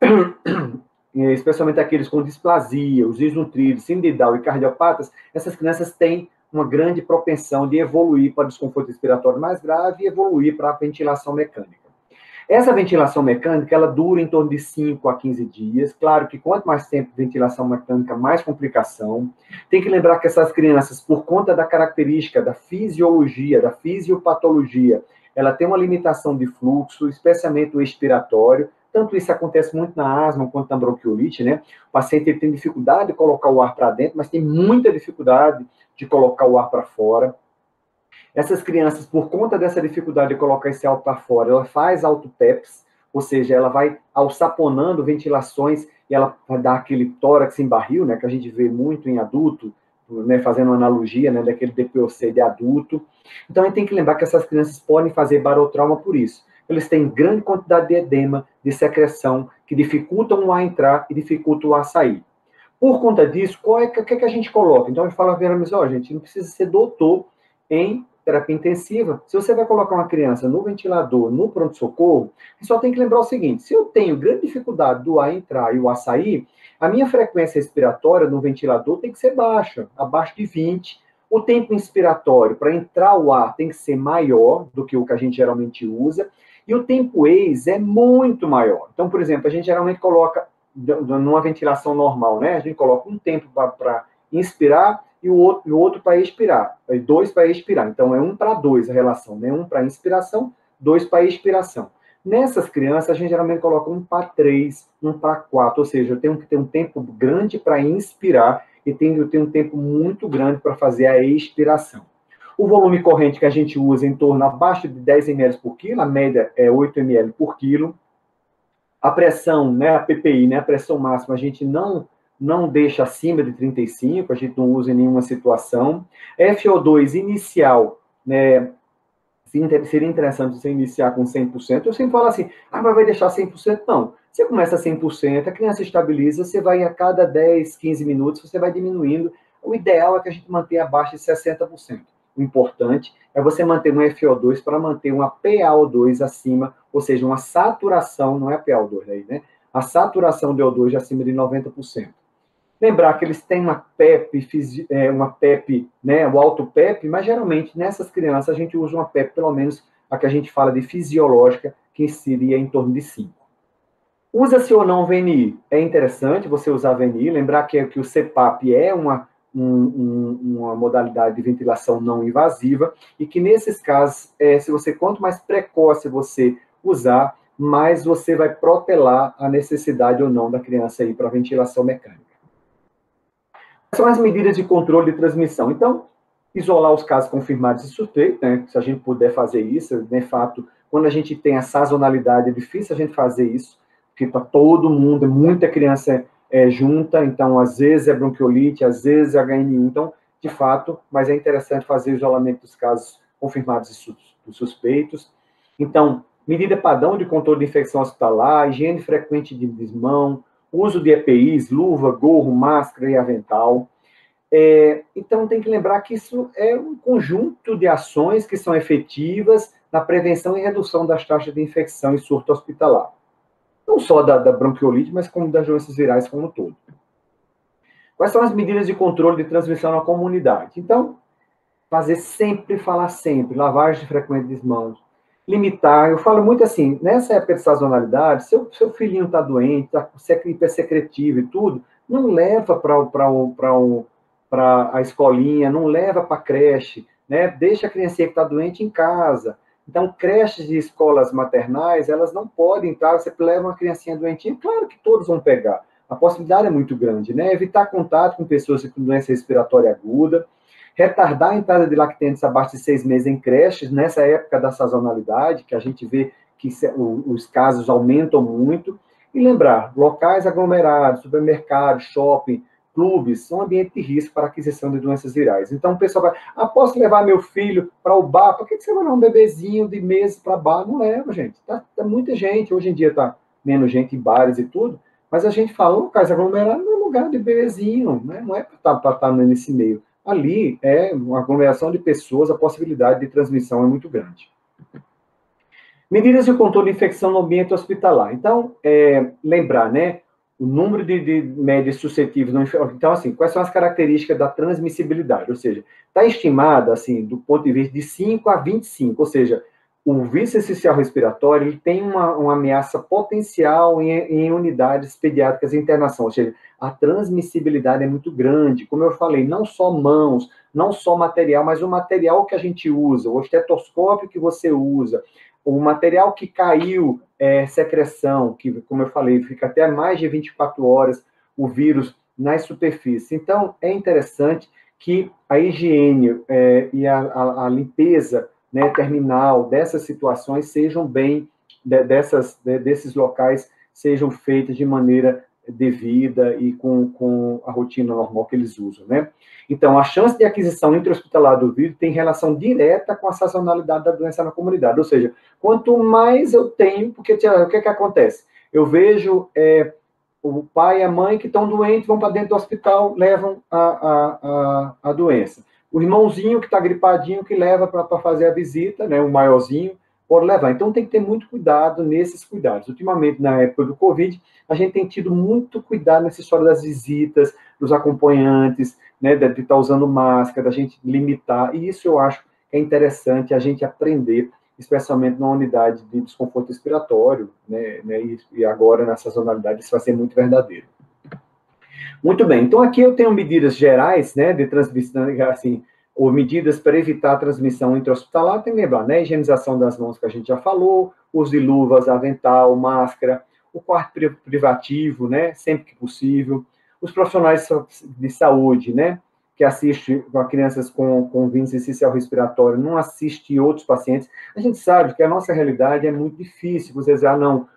especialmente aqueles com displasia, os desnutridos, síndrome de Down e cardiopatas, essas crianças têm uma grande propensão de evoluir para desconforto respiratório mais grave e evoluir para a ventilação mecânica. Essa ventilação mecânica, ela dura em torno de 5 a 15 dias. Claro que quanto mais tempo de ventilação mecânica, mais complicação. Tem que lembrar que essas crianças, por conta da característica da fisiologia, da fisiopatologia, ela tem uma limitação de fluxo, especialmente o expiratório. Tanto isso acontece muito na asma quanto na bronquiolite, né? O paciente ele tem dificuldade de colocar o ar para dentro, mas tem muita dificuldade de colocar o ar para fora. Essas crianças, por conta dessa dificuldade de colocar esse ar para fora, ela faz auto-PEPs, ou seja, ela vai alçaponando ventilações e ela vai dar aquele tórax em barril, né, que a gente vê muito em adulto, né, fazendo uma analogia, né, daquele DPOC de adulto. Então, a gente tem que lembrar que essas crianças podem fazer barotrauma por isso. Eles têm grande quantidade de edema, de secreção, que dificultam o ar entrar e dificultam o ar sair. Por conta disso, o que a gente coloca? Então, a gente fala, gente, não precisa ser doutor em terapia intensiva. Se você vai colocar uma criança no ventilador, no pronto-socorro, você só tem que lembrar o seguinte: se eu tenho grande dificuldade do ar entrar e o ar sair, a minha frequência respiratória no ventilador tem que ser baixa, abaixo de 20. O tempo inspiratório para entrar o ar tem que ser maior do que o que a gente geralmente usa, e o tempo ex é muito maior. Então, por exemplo, a gente geralmente coloca, numa ventilação normal, né? A gente coloca um tempo para inspirar e o outro para expirar, 2 para expirar. Então, é 1 para 2 a relação, né? 1 para inspiração, 2 para expiração. Nessas crianças, a gente geralmente coloca 1 para 3, 1 para 4, ou seja, eu tenho que ter um tempo grande para inspirar e tenho que ter um tempo muito grande para fazer a expiração. O volume corrente que a gente usa em torno abaixo de 10 ml por quilo, a média é 8 ml por quilo. A pressão, né, a PPI, né, a pressão máxima, a gente não deixa acima de 35, a gente não usa em nenhuma situação. FO2 inicial, né, seria interessante você iniciar com 100%. Eu sempre falo assim, mas vai deixar 100%? Não. Você começa a 100%, a criança estabiliza, você vai a cada 10, 15 minutos, você vai diminuindo. O ideal é que a gente mantenha abaixo de 60%. O importante é você manter um FO2 para manter uma PaO2 acima, ou seja, uma saturação, não é PaO2 aí, né? A saturação de O2 acima de 90%. Lembrar que eles têm uma PEP, né, o auto-PEP, mas geralmente nessas crianças a gente usa uma PEP, pelo menos a que a gente fala de fisiológica, que seria em torno de 5. Usa-se ou não VNI? É interessante você usar VNI, lembrar que o CPAP é uma modalidade de ventilação não invasiva e que nesses casos, quanto mais precoce você usar, mais você vai protelar a necessidade ou não da criança ir para a ventilação mecânica. São as medidas de controle de transmissão. Então, isolar os casos confirmados e suspeitos, né? Se a gente puder fazer isso, de fato, quando a gente tem a sazonalidade, é difícil a gente fazer isso, porque para todo mundo, muita criança junta, então, às vezes é bronquiolite, às vezes é HN1, então, de fato, mas é interessante fazer o isolamento dos casos confirmados e suspeitos. Então, medida padrão de controle de infecção hospitalar, higiene frequente de mão, uso de EPIs, luva, gorro, máscara e avental. Então, tem que lembrar que isso é um conjunto de ações que são efetivas na prevenção e redução das taxas de infecção e surto hospitalar. Não só da bronquiolite, mas como das doenças virais como um todo. Quais são as medidas de controle de transmissão na comunidade? Então, falar sempre, lavagem frequente das mãos, limitar, eu falo muito assim, nessa época de sazonalidade, seu filhinho está doente, está hipersecretivo e tudo, não leva para a escolinha, não leva para a creche, né? Deixa a criancinha que está doente em casa. Então, creches e escolas maternais, elas não podem entrar, você leva uma criancinha doentinha, claro que todos vão pegar, a possibilidade é muito grande, né? Evitar contato com pessoas com doença respiratória aguda, retardar a entrada de lactentes abaixo de 6 meses em creches, nessa época da sazonalidade, que a gente vê que os casos aumentam muito, e lembrar, locais aglomerados, supermercados, shopping, clubes, são ambientes de risco para aquisição de doenças virais. Então, o pessoal vai, posso levar meu filho para o bar? Por que você vai levar um bebezinho de meses para bar? Não leva, gente. Tá muita gente, hoje em dia está menos gente em bares e tudo, mas a gente fala, locais aglomerados não é lugar lugar de bebezinho, né? Não é para estar nesse meio. Ali é uma aglomeração de pessoas, a possibilidade de transmissão é muito grande. Medidas de controle de infecção no ambiente hospitalar. Então, lembrar, né? O número de médias suscetíveis. Então, assim, quais são as características da transmissibilidade? Ou seja, está estimada, assim, do ponto de vista de 5 a 25, ou seja, o vírus essencial respiratório ele tem uma ameaça potencial em unidades pediátricas de internação, ou seja, a transmissibilidade é muito grande. Como eu falei, não só mãos, não só material, mas o material que a gente usa, o estetoscópio que você usa, o material que caiu, secreção, que, como eu falei, fica até mais de 24 horas o vírus nas superfícies. Então, é interessante que a higiene e a limpeza, né, terminal dessas situações sejam bem, desses locais sejam feitas de maneira devida e com a rotina normal que eles usam, né? Então, a chance de aquisição intra-hospitalar do vírus tem relação direta com a sazonalidade da doença na comunidade, ou seja, quanto mais eu tenho, porque o que acontece? Eu vejo o pai e a mãe que estão doentes, vão para dentro do hospital, levam a doença. O irmãozinho que está gripadinho, que leva para fazer a visita, né, o maiorzinho, pode levar. Então, tem que ter muito cuidado nesses cuidados. Ultimamente, na época do Covid, a gente tem tido muito cuidado nessa história das visitas, dos acompanhantes, né, de estar usando máscara, da gente limitar. E isso eu acho que é interessante a gente aprender, especialmente na unidade de desconforto respiratório, né, e agora na sazonalidade isso vai ser muito verdadeiro. Muito bem, então aqui eu tenho medidas gerais, né, de transmissão, assim, ou medidas para evitar a transmissão intra-hospitalar, tem que lembrar, né, higienização das mãos que a gente já falou, uso de luvas, avental, máscara, o quarto privativo, né, sempre que possível, os profissionais de saúde, né, que assistem a crianças com vírus essencial respiratório, não assiste outros pacientes. A gente sabe que a nossa realidade é muito difícil, você dizer, não,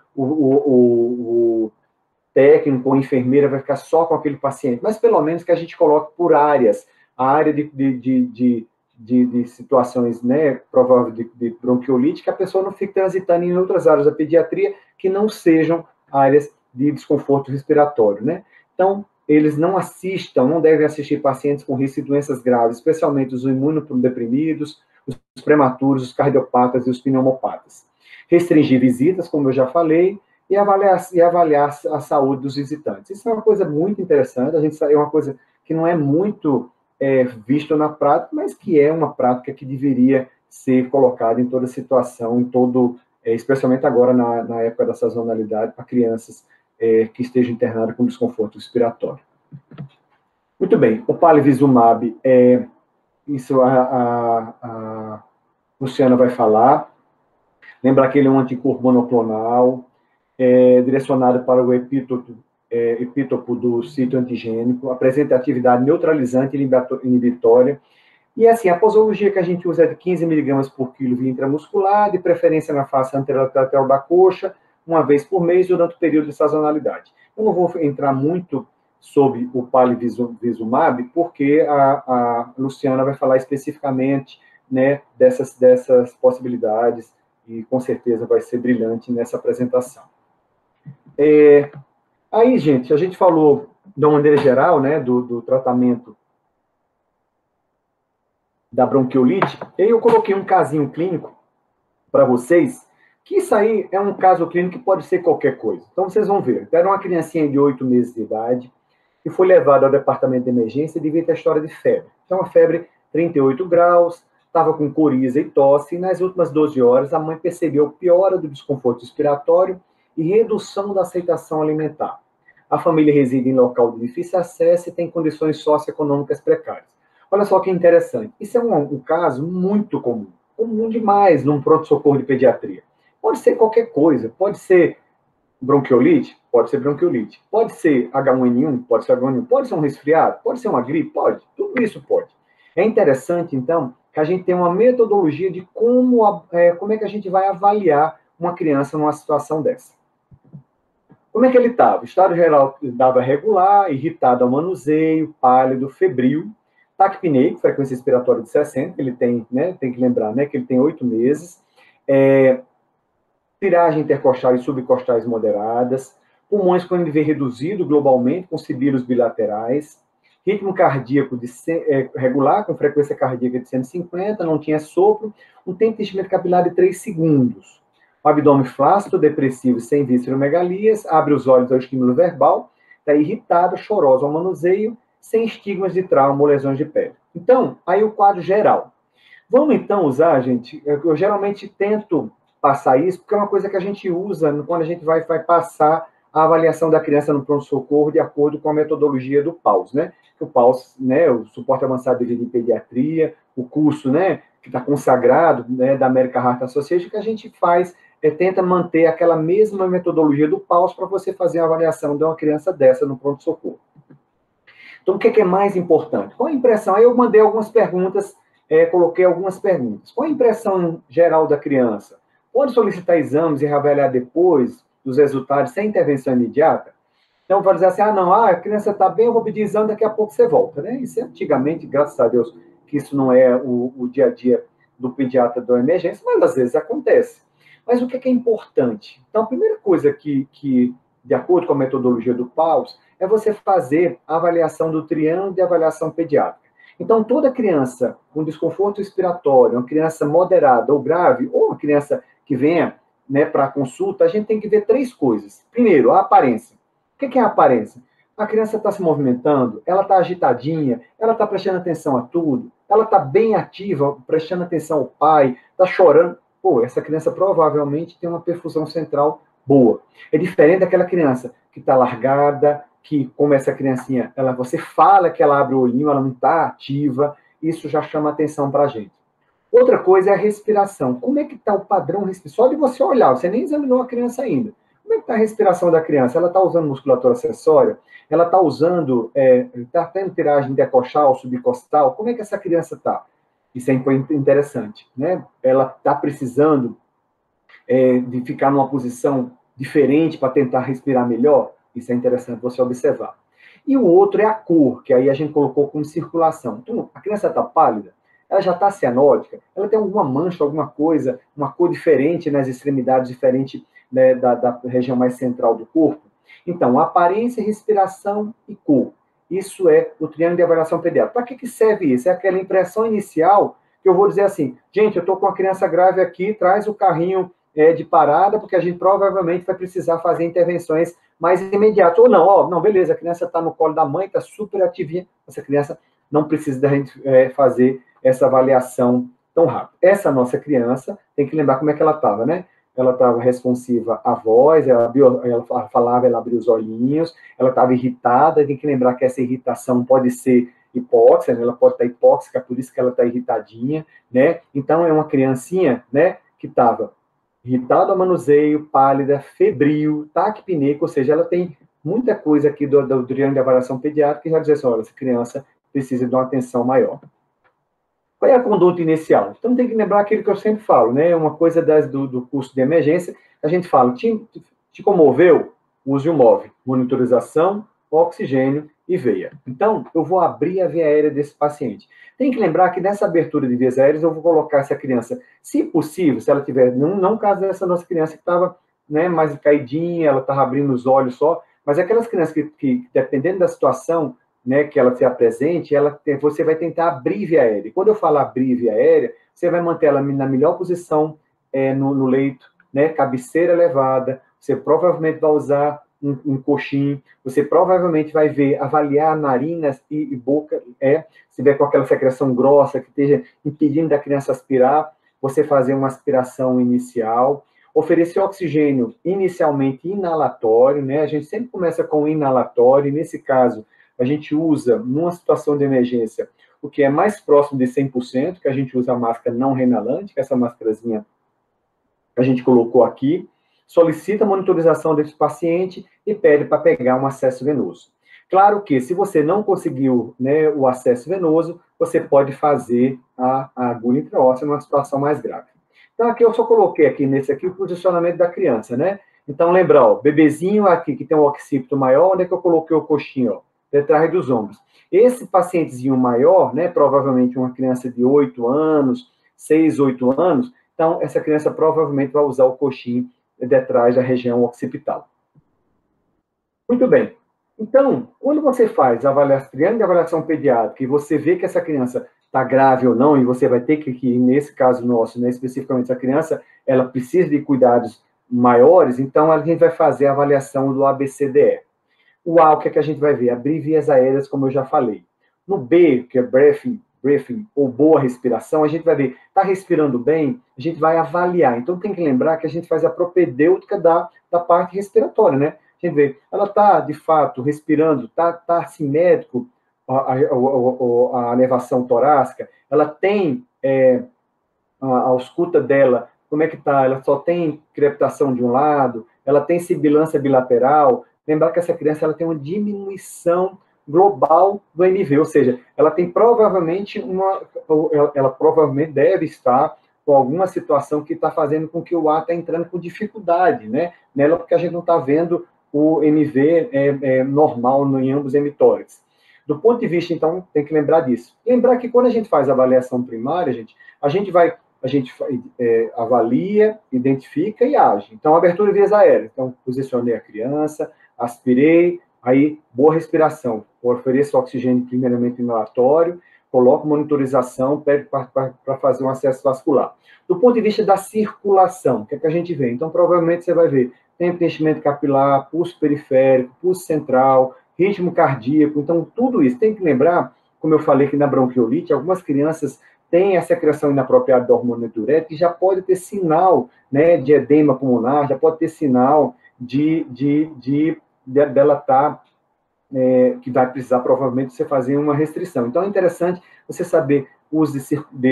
o técnico ou enfermeira vai ficar só com aquele paciente, mas pelo menos que a gente coloque por áreas, a área de situações, né, provável de bronquiolite, que a pessoa não fique transitando em outras áreas da pediatria que não sejam áreas de desconforto respiratório, né? Então, eles não devem assistir pacientes com risco de doenças graves, especialmente os imunodeprimidos, os prematuros, os cardiopatas e os pneumopatas. Restringir visitas, como eu já falei, e avaliar a saúde dos visitantes. Isso é uma coisa muito interessante, é uma coisa que não é muito visto na prática, mas que é uma prática que deveria ser colocada em toda situação, especialmente agora na época da sazonalidade, para crianças que estejam internadas com desconforto respiratório. Muito bem, o palivizumab, isso a Luciana vai falar. Lembrar que ele é um anticorpo monoclonal, direcionado para o epítopo do sítio antigênico, apresenta atividade neutralizante e inibitória. E assim, a posologia que a gente usa é de 15 mg por quilo via intramuscular, de preferência na face anterolateral da coxa, uma vez por mês, durante o período de sazonalidade. Eu não vou entrar muito sobre o palivizumab, porque a Luciana vai falar especificamente, né, dessas possibilidades, e com certeza vai ser brilhante nessa apresentação. Aí, gente, a gente falou de uma maneira geral, né, do tratamento da bronquiolite, e aí eu coloquei um casinho clínico para vocês, que isso aí é um caso clínico que pode ser qualquer coisa. Então, vocês vão ver. Era uma criancinha de 8 meses de idade, que foi levada ao departamento de emergência devido à história de febre. Então, a febre, 38 graus, estava com coriza e tosse, e nas últimas 12 horas, a mãe percebeu piora do desconforto respiratório e redução da aceitação alimentar. A família reside em local de difícil acesso e tem condições socioeconômicas precárias. Olha só que interessante. Isso é um caso muito comum demais num pronto-socorro de pediatria. Pode ser qualquer coisa, pode ser bronquiolite, pode ser bronquiolite, pode ser H1N1, pode ser H1N1, pode ser um resfriado, pode ser uma gripe, pode, tudo isso pode. É interessante, então, que a gente tem uma metodologia de como é que a gente vai avaliar uma criança numa situação dessa. Como é que ele estava? O estado geral dava regular, irritado ao manuseio, pálido, febril, taquipneico, frequência respiratória de 60, ele tem, né, tem que lembrar, né, que ele tem 8 meses, tiragem intercostais e subcostais moderadas, pulmões com NV reduzido globalmente, com sibilos bilaterais, ritmo cardíaco regular, com frequência cardíaca de 150, não tinha sopro, um tempo de enchimento capilar de 3 segundos. O abdômen flácido, depressivo, sem visceromegalias, abre os olhos ao estímulo verbal, está irritado, choroso ao manuseio, sem estigmas de trauma ou lesões de pele. Então, aí o quadro geral. Vamos então usar, gente, eu geralmente tento passar isso, porque é uma coisa que a gente usa quando a gente vai passar a avaliação da criança no pronto-socorro de acordo com a metodologia do PAUS, né? O PAUS, né, o Suporte Avançado de Vida em Pediatria, o curso, né, que está consagrado, né, da American Heart Association, que a gente faz, tenta manter aquela mesma metodologia do PAUS para você fazer a avaliação de uma criança dessa no pronto-socorro. Então, o que é mais importante? Qual a impressão? Aí eu mandei algumas perguntas, coloquei algumas perguntas. Qual a impressão geral da criança? Pode solicitar exames e reavaliar depois dos resultados sem intervenção imediata? Então, vai dizer assim, a criança está bem, eu vou pedir exame, daqui a pouco você volta, né? Isso antigamente, graças a Deus, que isso não é o dia a dia do pediatra da emergência, mas às vezes acontece. Mas o que é importante? Então, a primeira coisa que de acordo com a metodologia do PAUS, é você fazer a avaliação do triângulo de avaliação pediátrica. Então, toda criança com desconforto respiratório, uma criança moderada ou grave, ou uma criança que venha, né, para a consulta, a gente tem que ver 3 coisas. Primeiro, a aparência. O que é a aparência? A criança está se movimentando, ela está agitadinha, ela está prestando atenção a tudo, ela está bem ativa, prestando atenção ao pai, está chorando. Pô, essa criança provavelmente tem uma perfusão central boa. É diferente daquela criança que está largada, que, como essa criancinha, você fala que ela abre o olhinho, ela não está ativa, isso já chama atenção para a gente. Outra coisa é a respiração. Como é que está o padrão respiratório? Só de você olhar, você nem examinou a criança ainda. Como é que está a respiração da criança? Ela está usando musculatura acessória? Ela está usando, está tendo tiragem intercostal, subcostal? Como é que essa criança está? Isso é interessante, né? Ela está precisando de ficar numa posição diferente para tentar respirar melhor? Isso é interessante você observar. E o outro é a cor, que aí a gente colocou como circulação. Então, a criança está pálida, ela já está cianótica, ela tem alguma mancha, alguma coisa, uma cor diferente nas extremidades, diferente, né, da região mais central do corpo. Então, aparência, respiração e cor. Isso é o triângulo de avaliação pediátrica. Para que serve isso? É aquela impressão inicial que eu vou dizer assim, gente, eu estou com uma criança grave aqui, traz o carrinho de parada, porque a gente provavelmente vai precisar fazer intervenções mais imediatas. Ou não, não, beleza, a criança está no colo da mãe, está super ativinha, essa criança não precisa da gente fazer essa avaliação tão rápido. Essa nossa criança, tem que lembrar como é que ela estava, né? Ela estava responsiva à voz, ela falava, ela abria os olhinhos, ela estava irritada, tem que lembrar que essa irritação pode ser hipóxica, né? Ela pode estar hipóxica, por isso que ela está irritadinha, né? Então, é uma criancinha, né, que estava irritada ao manuseio, pálida, febril, taquipneica, ou seja, ela tem muita coisa aqui do triângulo de avaliação pediátrica que já diz assim, olha, essa criança precisa de uma atenção maior. Qual é a conduta inicial? Então, tem que lembrar aquilo que eu sempre falo, né? Uma coisa do curso de emergência, a gente fala, te comoveu? Use o MOV, monitorização, oxigênio e veia. Então, eu vou abrir a via aérea desse paciente. Tem que lembrar que nessa abertura de vias aéreas, eu vou colocar essa criança, se possível, se ela tiver, não o caso dessa nossa criança que estava, né, mais caidinha, ela estava abrindo os olhos só, mas aquelas crianças que dependendo da situação, né, que ela se apresente, você vai tentar abrir via aérea. E quando eu falo abrir via aérea, você vai manter ela na melhor posição no leito, né, cabeceira elevada, você provavelmente vai usar um coxim, você provavelmente vai avaliar narinas e boca, se tiver com aquela secreção grossa que esteja impedindo da criança aspirar, você fazer uma aspiração inicial, oferecer oxigênio inicialmente inalatório, né, a gente sempre começa com inalatório, e nesse caso, a gente usa, numa situação de emergência, o que é mais próximo de 100%, que a gente usa a máscara não renalante, que é essa máscarazinha que a gente colocou aqui, solicita a monitorização desse paciente e pede para pegar um acesso venoso. Claro que, se você não conseguiu, né, o acesso venoso, você pode fazer a agulha intraóssea numa situação mais grave. Então, aqui eu só coloquei aqui, nesse aqui, o posicionamento da criança, né? Então, lembra, ó, bebezinho aqui, que tem um occipito maior, onde é que eu coloquei o coxinho, ó? Detrás dos ombros. Esse pacientezinho maior, né, provavelmente uma criança de 8 anos, 6, 8 anos, então, essa criança provavelmente vai usar o coxinho detrás da região occipital. Muito bem. Então, quando você faz triângulo de avaliação pediátrica e você vê que essa criança está grave ou não, e você vai ter que nesse caso nosso, né, especificamente essa criança, ela precisa de cuidados maiores, então a gente vai fazer a avaliação do ABCDE. O A, o que é que a gente vai ver? Abrir vias aéreas, como eu já falei. No B, que é breathing ou boa respiração, a gente vai ver, está respirando bem? A gente vai avaliar. Então, tem que lembrar que a gente faz a propedêutica da parte respiratória, né? A gente vê, ela está, de fato, respirando, está simétrico a elevação torácica, ela tem a ausculta dela, como é que está? Ela só tem crepitação de um lado, ela tem sibilância bilateral. Lembrar que essa criança ela tem uma diminuição global do MV, ou seja, ela tem provavelmente ela provavelmente deve estar com alguma situação que está fazendo com que o ar está entrando com dificuldade, né? Nela, porque a gente não está vendo o MV normal em ambos hemitórax. Do ponto de vista, então, tem que lembrar disso. Lembrar que quando a gente faz a avaliação primária, a gente avalia, identifica e age. Então, abertura de vias aéreas. Então, posicionei a criança, aspirei, aí, boa respiração. Ofereço oxigênio primeiramente inalatório, coloco monitorização, pede para fazer um acesso vascular. Do ponto de vista da circulação, o que é que a gente vê? Então, provavelmente você vai ver tem preenchimento capilar, pulso periférico, pulso central, ritmo cardíaco. Então, tudo isso. Tem que lembrar, como eu falei que na bronquiolite, algumas crianças têm a secreção inapropriada do hormônio diurético e já pode ter sinal, né, de edema pulmonar, já pode ter sinal dela estar que vai precisar provavelmente você fazer uma restrição. Então é interessante você saber o uso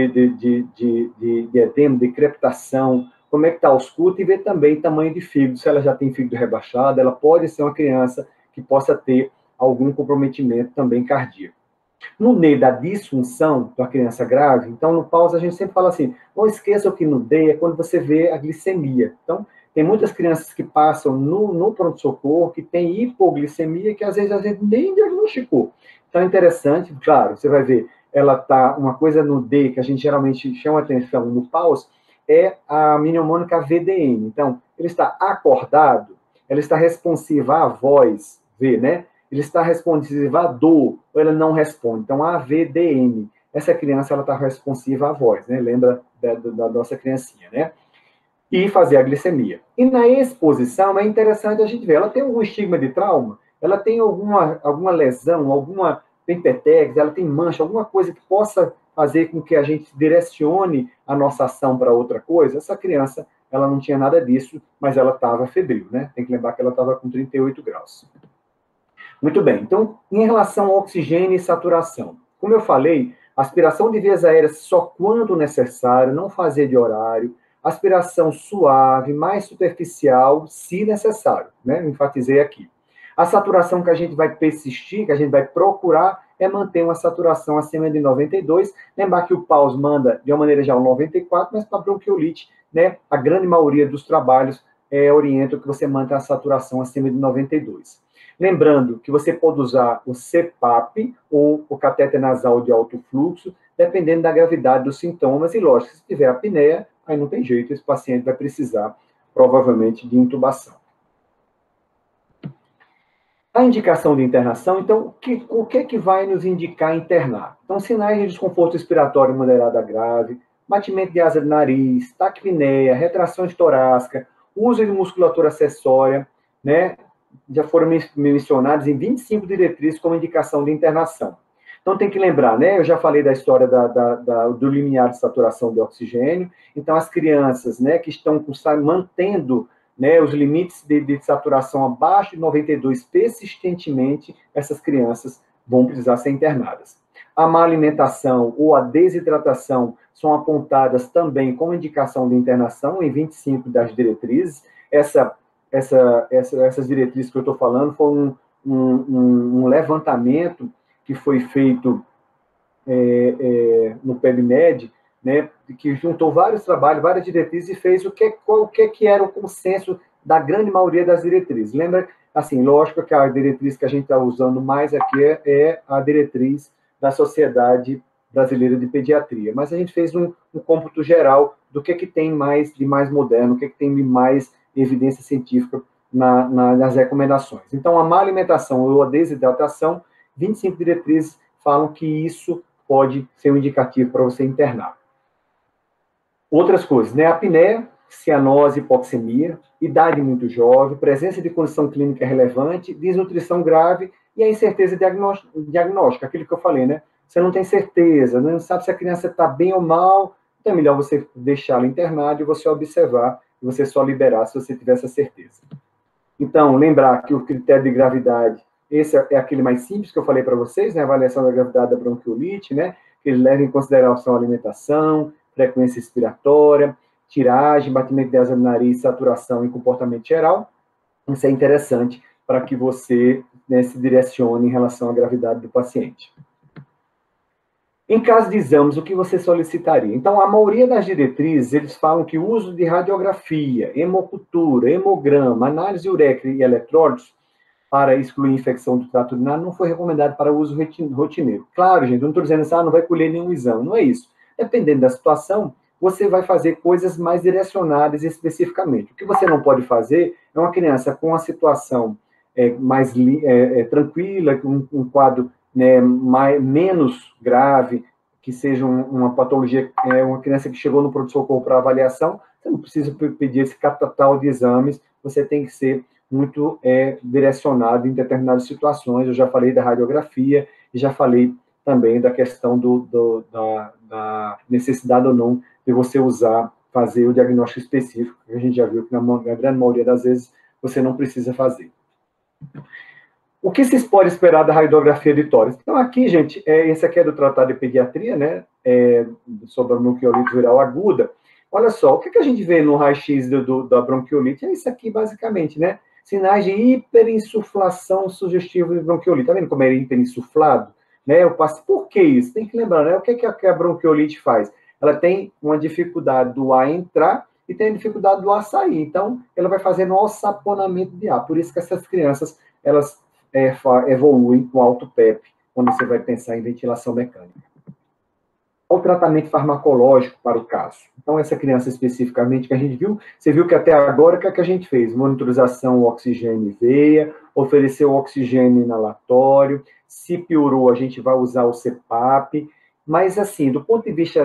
de edema, de crepitação, como é que está a ausculta e ver também tamanho de fígado, se ela já tem fígado rebaixado, ela pode ser uma criança que possa ter algum comprometimento também cardíaco. No D da disfunção da criança grave, então no PAUS a gente sempre fala assim, não esqueça que no D é quando você vê a glicemia. Então, tem muitas crianças que passam no pronto-socorro, que tem hipoglicemia, que às vezes a gente nem diagnosticou. Então é interessante, claro, você vai ver, ela tá, uma coisa no D, que a gente geralmente chama atenção no PAUS, é a mnemônica VDN. Então, ele está acordado, ela está responsiva à voz, V, né? Ele está responsiva à dor, ou ela não responde. Então, AVDM. Essa criança, ela está responsiva à voz, né? Lembra da nossa criancinha, né? E fazer a glicemia. E na exposição, é interessante a gente ver, ela tem algum estigma de trauma? Ela tem alguma lesão, alguma petex, ela tem mancha, alguma coisa que possa fazer com que a gente direcione a nossa ação para outra coisa? Essa criança, ela não tinha nada disso, mas ela estava febril, né? Tem que lembrar que ela estava com 38 graus. Muito bem, então, em relação ao oxigênio e saturação, como eu falei, aspiração de vias aéreas só quando necessário, não fazer de horário, aspiração suave, mais superficial, se necessário, né? Enfatizei aqui. A saturação que a gente vai persistir, que a gente vai procurar, é manter uma saturação acima de 92. Lembrar que o PAUS manda, de uma maneira geral, 94, mas para bronquiolite, né, a grande maioria dos trabalhos orienta que você mantenha a saturação acima de 92. Lembrando que você pode usar o CPAP ou o catéter nasal de alto fluxo, dependendo da gravidade dos sintomas, e lógico, se tiver apneia, aí não tem jeito, esse paciente vai precisar, provavelmente, de intubação. A indicação de internação, então, o que vai nos indicar internar? Então, sinais de desconforto respiratório moderado a grave, batimento de asa de nariz, taquipneia, retrações torácicas, uso de musculatura acessória, né? Já foram mencionados em 25 diretrizes como indicação de internação. Então, tem que lembrar, né? Eu já falei da história do limiar de saturação de oxigênio. Então, as crianças, né, que estão mantendo, né, os limites de saturação abaixo de 92 persistentemente, essas crianças vão precisar ser internadas. A má alimentação ou a desidratação são apontadas também como indicação de internação em 25 das diretrizes. Essas diretrizes que eu estou falando foram um levantamento que foi feito no PebMed, né, que juntou vários trabalhos, várias diretrizes e fez o que era o consenso da grande maioria das diretrizes. Lembra, assim, lógico que a diretriz que a gente está usando mais aqui é a diretriz da Sociedade Brasileira de Pediatria, mas a gente fez um cômputo geral do que tem mais de mais moderno, o que tem de mais evidência científica nas recomendações. Então, a má alimentação ou a desidratação, 25 diretrizes falam que isso pode ser um indicativo para você internar. Outras coisas, né? Apneia, cianose, hipoxemia, idade muito jovem, presença de condição clínica relevante, desnutrição grave e a incerteza diagnóstica, aquilo que eu falei, né? Você não tem certeza, não sabe se a criança está bem ou mal, então é melhor você deixá-la internada e você observar e você só liberar se você tiver essa certeza. Então, lembrar que o critério de gravidade, esse é aquele mais simples que eu falei para vocês, né? A avaliação da gravidade da bronquiolite, né? Que ele leva em consideração a alimentação, frequência respiratória, tiragem, batimento de asa no nariz, saturação e comportamento geral. Isso é interessante para que você, né, se direcione em relação à gravidade do paciente. Em caso de exames, o que você solicitaria? Então, a maioria das diretrizes, eles falam que o uso de radiografia, hemocultura, hemograma, análise urétrica e eletrólitos para excluir infecção do trato urinário não foi recomendado para uso rotineiro. Claro, gente, eu não estou dizendo assim, não vai colher nenhum exame, não é isso. Dependendo da situação, você vai fazer coisas mais direcionadas especificamente. O que você não pode fazer é uma criança com uma situação mais tranquila, um quadro, né, menos grave, que seja uma patologia, uma criança que chegou no pronto-socorro para avaliação, você não precisa pedir esse catatau de exames, você tem que ser muito direcionado em determinadas situações. Eu já falei da radiografia e já falei também da questão da necessidade ou não de você fazer o diagnóstico específico, que a gente já viu que na grande maioria das vezes você não precisa fazer. O que se pode esperar da radiografia de tórax? Então, aqui, gente, esse aqui é do Tratado de Pediatria, né? Sobre a bronquiolite viral aguda. Olha só, o que a gente vê no raio-x da bronquiolite? É isso aqui, basicamente, né? Sinais de hiperinsuflação sugestiva de bronquiolite. Tá vendo como é hiperinsuflado? Né? Por que isso? Tem que lembrar, né? O que a bronquiolite faz? Ela tem uma dificuldade do ar entrar e tem a dificuldade do ar sair. Então, ela vai fazendo um alçaponamento de ar. Por isso que essas crianças, elas evoluem com alto PEP, quando você vai pensar em ventilação mecânica. O tratamento farmacológico para o caso. Então, essa criança especificamente que a gente viu, você viu que até agora, o que a gente fez? Monitorização oxigênio em veia, ofereceu oxigênio inalatório, se piorou, a gente vai usar o CPAP, mas, assim, do ponto de vista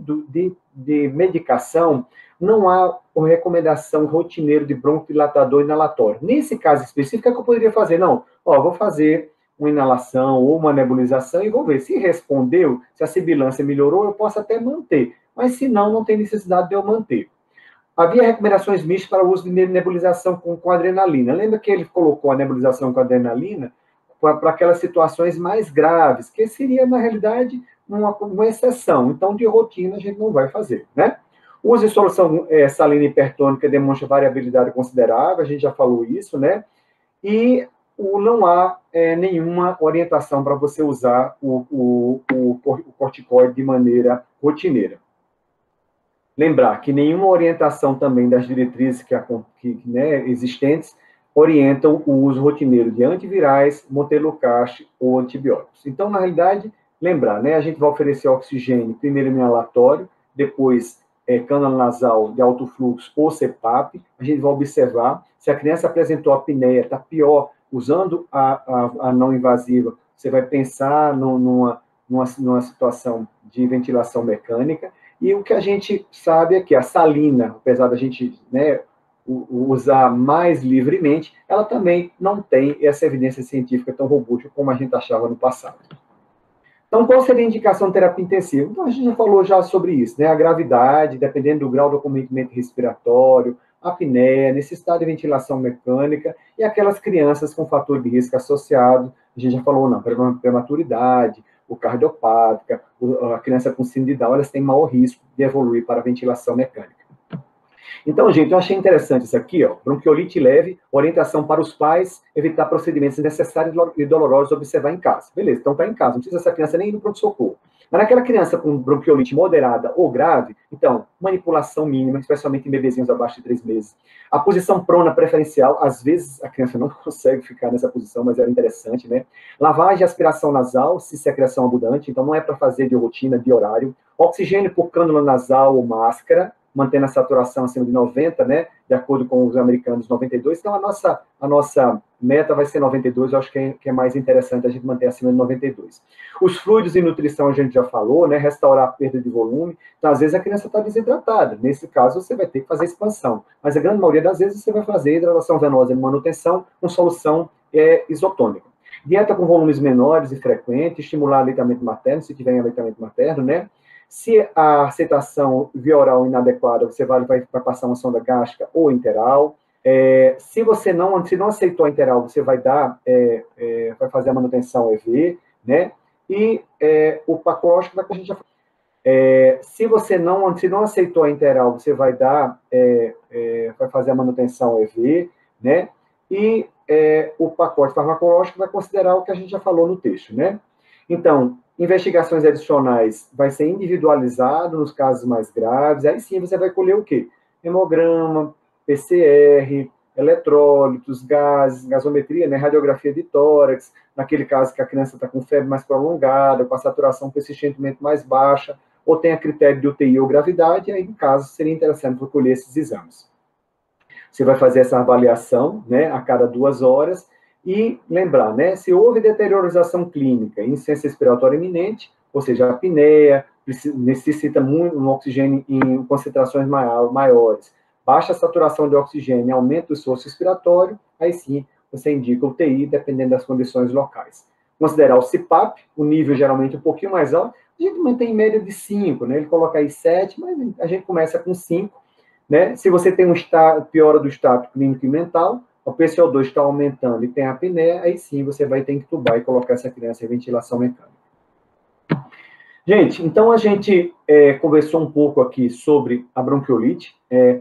de medicação, não há uma recomendação rotineira de broncodilatador inalatório. Nesse caso específico, o que eu poderia fazer? Não, vou fazer uma inalação ou uma nebulização e vou ver se respondeu, se a sibilância melhorou, eu posso até manter, mas se não, não tem necessidade de eu manter. Havia recomendações mistas para o uso de nebulização com adrenalina. Lembra que ele colocou a nebulização com adrenalina para aquelas situações mais graves, que seria, na realidade, uma exceção. Então, de rotina, a gente não vai fazer, né? O uso de solução salina hipertônica demonstra variabilidade considerável, a gente já falou isso, né? E não há nenhuma orientação para você usar o corticoide de maneira rotineira. Lembrar que nenhuma orientação também das diretrizes né, existentes orientam o uso rotineiro de antivirais, montelukast ou antibióticos. Então, na realidade, lembrar, né, a gente vai oferecer oxigênio primeiro inalatório, depois cânula nasal de alto fluxo ou CPAP, a gente vai observar se a criança apresentou apneia, está pior, usando a não invasiva, você vai pensar numa situação de ventilação mecânica, e o que a gente sabe é que a salina, apesar da gente, né, usar mais livremente, ela também não tem essa evidência científica tão robusta como a gente achava no passado. Então, qual seria a indicação de terapia intensiva? Então, a gente já falou sobre isso, né? A gravidade, dependendo do grau do acometimento respiratório, apneia, necessidade de ventilação mecânica e aquelas crianças com fator de risco associado, a gente já falou, não, prematuridade, o cardiopática, a criança com síndrome de Down, elas têm maior risco de evoluir para a ventilação mecânica. Então, gente, eu achei interessante isso aqui, ó, bronquiolite leve, orientação para os pais, evitar procedimentos necessários e dolorosos, observar em casa. Beleza, então tá em casa, não precisa essa criança nem ir no pronto-socorro. Mas naquela criança com bronquiolite moderada ou grave, então, manipulação mínima, especialmente em bebezinhos abaixo de 3 meses. A posição prona preferencial, às vezes a criança não consegue ficar nessa posição, mas é interessante, né? Lavagem e aspiração nasal, se secreção abundante, então não é para fazer de rotina, de horário. Oxigênio por cânula nasal ou máscara, mantendo a saturação acima de 90, né, de acordo com os americanos, 92. Então, a nossa meta vai ser 92, eu acho que é mais interessante a gente manter acima de 92. Os fluidos e nutrição a gente já falou, né, restaurar a perda de volume. Então, às vezes, a criança está desidratada. Nesse caso, você vai ter que fazer expansão. Mas a grande maioria das vezes, você vai fazer hidratação venosa e manutenção com solução isotônica. Dieta com volumes menores e frequentes, estimular aleitamento materno, se tiver aleitamento materno, né? Se a aceitação via oral inadequada, você vai passar uma sonda gástrica ou interal. Se você não aceitou a interal, você vai vai fazer a manutenção EV, né? E o pacológico da que a gente já falou. Se você não aceitou a interal, você vai fazer a manutenção EV, né? E o pacote farmacológico vai considerar o que a gente já falou no texto, né? Então, investigações adicionais vai ser individualizado nos casos mais graves, aí sim você vai colher o quê? Hemograma, PCR, eletrólitos, gases, gasometria, né? Radiografia de tórax, naquele caso que a criança está com febre mais prolongada, com a saturação persistentemente mais baixa, ou tem a critério de UTI ou gravidade, aí, no caso, seria interessante colher esses exames. Você vai fazer essa avaliação, né, a cada 2 horas, e lembrar, né, se houve deteriorização clínica, insuficiência respiratória iminente, ou seja, a apneia, necessita muito um oxigênio em concentrações maiores, baixa saturação de oxigênio, aumento do esforço respiratório, aí sim, você indica UTI, dependendo das condições locais. Considerar o CPAP, o nível geralmente um pouquinho mais alto, a gente mantém em média de 5, né, ele coloca aí 7, mas a gente começa com 5, né? Se você tem piora do status clínico e mental, o PCO2 está aumentando e tem apneia, aí sim você vai ter que tubar e colocar essa criança em ventilação mecânica. Gente, então a gente conversou um pouco aqui sobre a bronquiolite.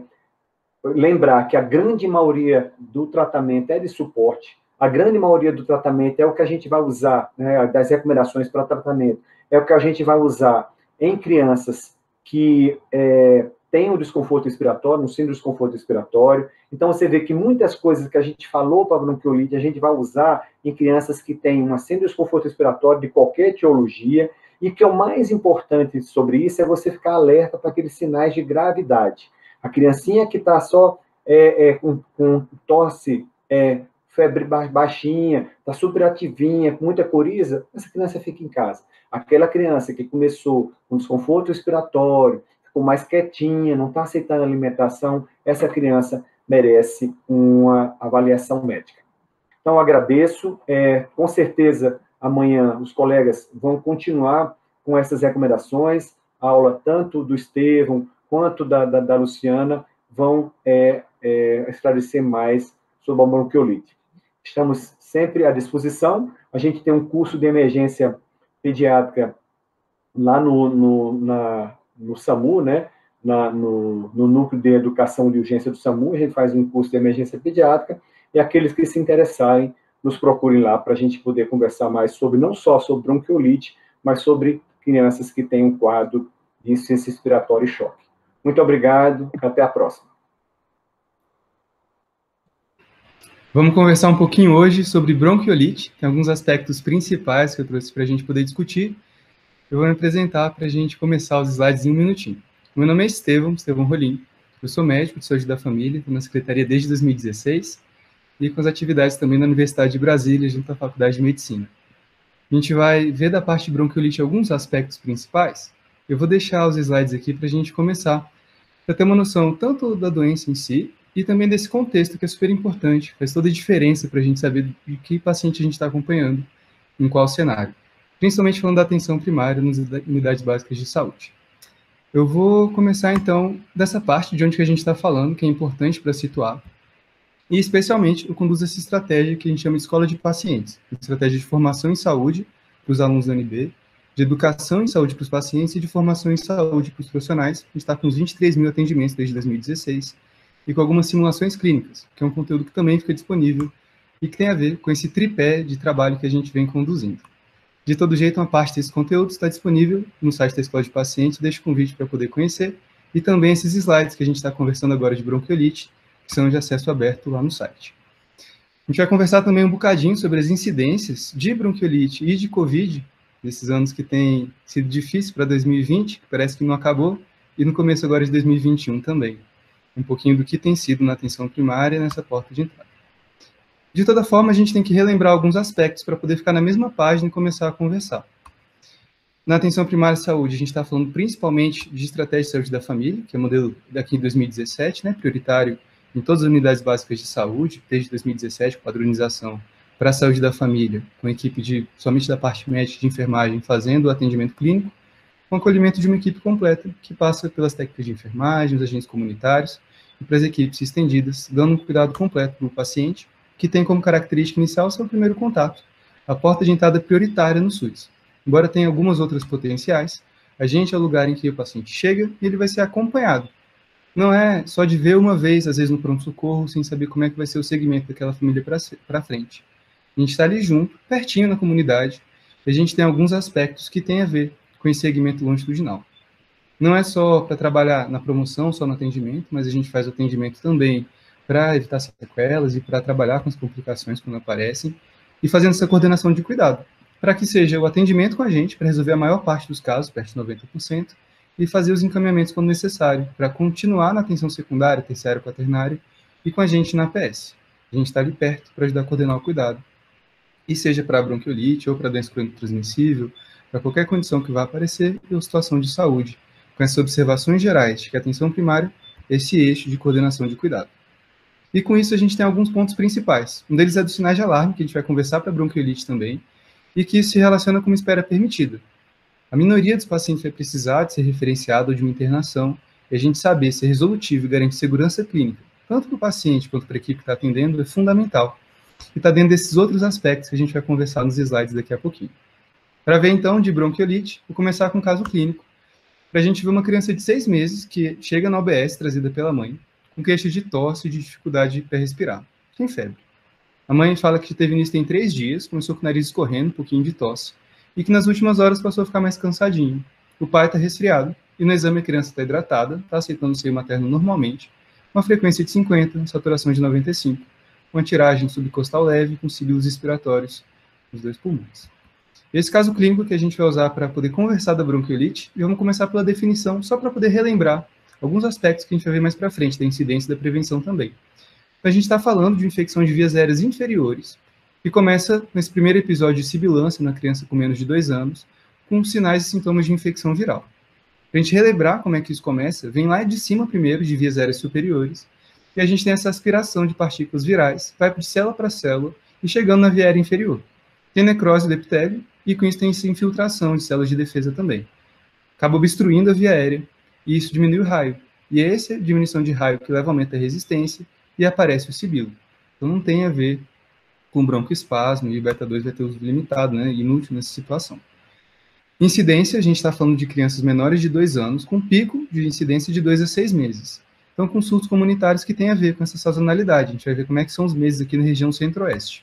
Lembrar que a grande maioria do tratamento é de suporte, a grande maioria do tratamento é o que a gente vai usar, né, das recomendações para tratamento, é o que a gente vai usar em crianças que tem um desconforto respiratório, um síndrome de desconforto respiratório. Então, você vê que muitas coisas que a gente falou para a bronquiolite, a gente vai usar em crianças que têm uma síndrome de desconforto respiratório de qualquer etiologia, e que é o mais importante sobre isso é você ficar alerta para aqueles sinais de gravidade. A criancinha que está só com tosse, febre baixinha, está super ativinha, com muita coriza, essa criança fica em casa. Aquela criança que começou com desconforto respiratório, ficou mais quietinha, não está aceitando a alimentação, essa criança merece uma avaliação médica. Então, agradeço. Com certeza, amanhã os colegas vão continuar com essas recomendações. A aula tanto do Estevão quanto da Luciana vão esclarecer mais sobre a bronquiolite. Estamos sempre à disposição. A gente tem um curso de emergência pediátrica lá no SAMU, né? No Núcleo de Educação de Urgência do SAMU, a gente faz um curso de emergência pediátrica, e aqueles que se interessarem, nos procurem lá para a gente poder conversar mais sobre, não só sobre bronquiolite, mas sobre crianças que têm um quadro de insuficiência respiratória e choque. Muito obrigado, até a próxima. Vamos conversar um pouquinho hoje sobre bronquiolite, tem alguns aspectos principais que eu trouxe para a gente poder discutir. Eu vou me apresentar para a gente começar os slides em um minutinho. Meu nome é Estevão Rolim, eu sou médico de saúde da família, estou na secretaria desde 2016 e com as atividades também na Universidade de Brasília, junto à Faculdade de Medicina. A gente vai ver da parte de bronquiolite alguns aspectos principais. Eu vou deixar os slides aqui para a gente começar, para ter uma noção tanto da doença em si e também desse contexto que é super importante, faz toda a diferença para a gente saber de que paciente a gente está acompanhando, em qual cenário. Principalmente falando da atenção primária nas unidades básicas de saúde. Eu vou começar, então, dessa parte de onde que a gente está falando, que é importante para situar. E, especialmente, eu conduzo essa estratégia que a gente chama de escola de pacientes, estratégia de formação em saúde para os alunos da UNB, de educação em saúde para os pacientes e de formação em saúde para os profissionais. A gente está com uns 23 mil atendimentos desde 2016 e com algumas simulações clínicas, que é um conteúdo que também fica disponível e que tem a ver com esse tripé de trabalho que a gente vem conduzindo. De todo jeito, uma parte desse conteúdo está disponível no site da Escola de Pacientes, deixo o convite para poder conhecer, e também esses slides que a gente está conversando agora de bronquiolite, que são de acesso aberto lá no site. A gente vai conversar também um bocadinho sobre as incidências de bronquiolite e de Covid, nesses anos que tem sido difícil para 2020, que parece que não acabou, e no começo agora de 2021 também. Um pouquinho do que tem sido na atenção primária nessa porta de entrada. De toda forma, a gente tem que relembrar alguns aspectos para poder ficar na mesma página e começar a conversar. Na atenção primária de saúde, a gente está falando principalmente de estratégia de saúde da família, que é o modelo daqui em 2017, né, prioritário em todas as unidades básicas de saúde, desde 2017, padronização para a saúde da família, com equipe somente da parte médica de enfermagem fazendo o atendimento clínico, com acolhimento de uma equipe completa, que passa pelas técnicas de enfermagem, os agentes comunitários, e para as equipes estendidas, dando um cuidado completo para o paciente, que tem como característica inicial seu primeiro contato, a porta de entrada prioritária no SUS. Embora tenha algumas outras potenciais, a gente é o lugar em que o paciente chega e ele vai ser acompanhado. Não é só de ver uma vez, às vezes no pronto-socorro, sem saber como é que vai ser o segmento daquela família para frente. A gente está ali junto, pertinho na comunidade, e a gente tem alguns aspectos que têm a ver com esse segmento longitudinal. Não é só para trabalhar na promoção, só no atendimento, mas a gente faz o atendimento também para evitar sequelas e para trabalhar com as complicações quando aparecem, e fazendo essa coordenação de cuidado, para que seja o atendimento com a gente, para resolver a maior parte dos casos, perto de 90%, e fazer os encaminhamentos quando necessário, para continuar na atenção secundária, terciária, quaternária, e com a gente na APS. A gente está ali perto para ajudar a coordenar o cuidado. E seja para bronquiolite ou para doença crônica transmissível, para qualquer condição que vá aparecer, ou situação de saúde, com essas observações gerais de que a atenção primária é esse eixo de coordenação de cuidado. E com isso a gente tem alguns pontos principais. Um deles é dos sinais de alarme, que a gente vai conversar para bronquiolite também, e que isso se relaciona com uma espera permitida. A minoria dos pacientes vai precisar de ser referenciado ou de uma internação, e a gente saber ser resolutivo e garantir segurança clínica, tanto para o paciente quanto para a equipe que está atendendo, é fundamental. E está dentro desses outros aspectos que a gente vai conversar nos slides daqui a pouquinho. Para ver, então, de bronquiolite, vou começar com um caso clínico, para a gente ver uma criança de 6 meses que chega na OBS, trazida pela mãe, com queixas de tosse e de dificuldade para respirar, sem febre. A mãe fala que teve início em 3 dias, começou com o nariz escorrendo, um pouquinho de tosse, e que nas últimas horas passou a ficar mais cansadinho. O pai está resfriado, e no exame a criança está hidratada, está aceitando o seio materno normalmente, uma frequência de 50, saturação de 95, uma tiragem subcostal leve com sibilos respiratórios nos 2 pulmões. Esse caso clínico que a gente vai usar para poder conversar da bronquiolite, e vamos começar pela definição, só para poder relembrar alguns aspectos que a gente vai ver mais para frente, da incidência e da prevenção também. Então, a gente está falando de infecção de vias aéreas inferiores, que começa nesse primeiro episódio de sibilância na criança com menos de 2 anos, com sinais e sintomas de infecção viral. Para a gente relembrar como é que isso começa, vem lá de cima primeiro, de vias aéreas superiores, e a gente tem essa aspiração de partículas virais, vai de célula para célula, e chegando na via aérea inferior. Tem necrose do epitélio, e com isso tem essa infiltração de células de defesa também. Acaba obstruindo a via aérea, e isso diminui o raio. E é essa diminuição de raio que leva a aumento da resistência, e aparece o sibilo. Então não tem a ver com broncoespasmo, e o beta-2 vai ter uso limitado, né, inútil nessa situação. Incidência, a gente está falando de crianças menores de 2 anos, com pico de incidência de 2 a 6 meses. Então, com surtos comunitários que tem a ver com essa sazonalidade. A gente vai ver como é que são os meses aqui na região centro-oeste.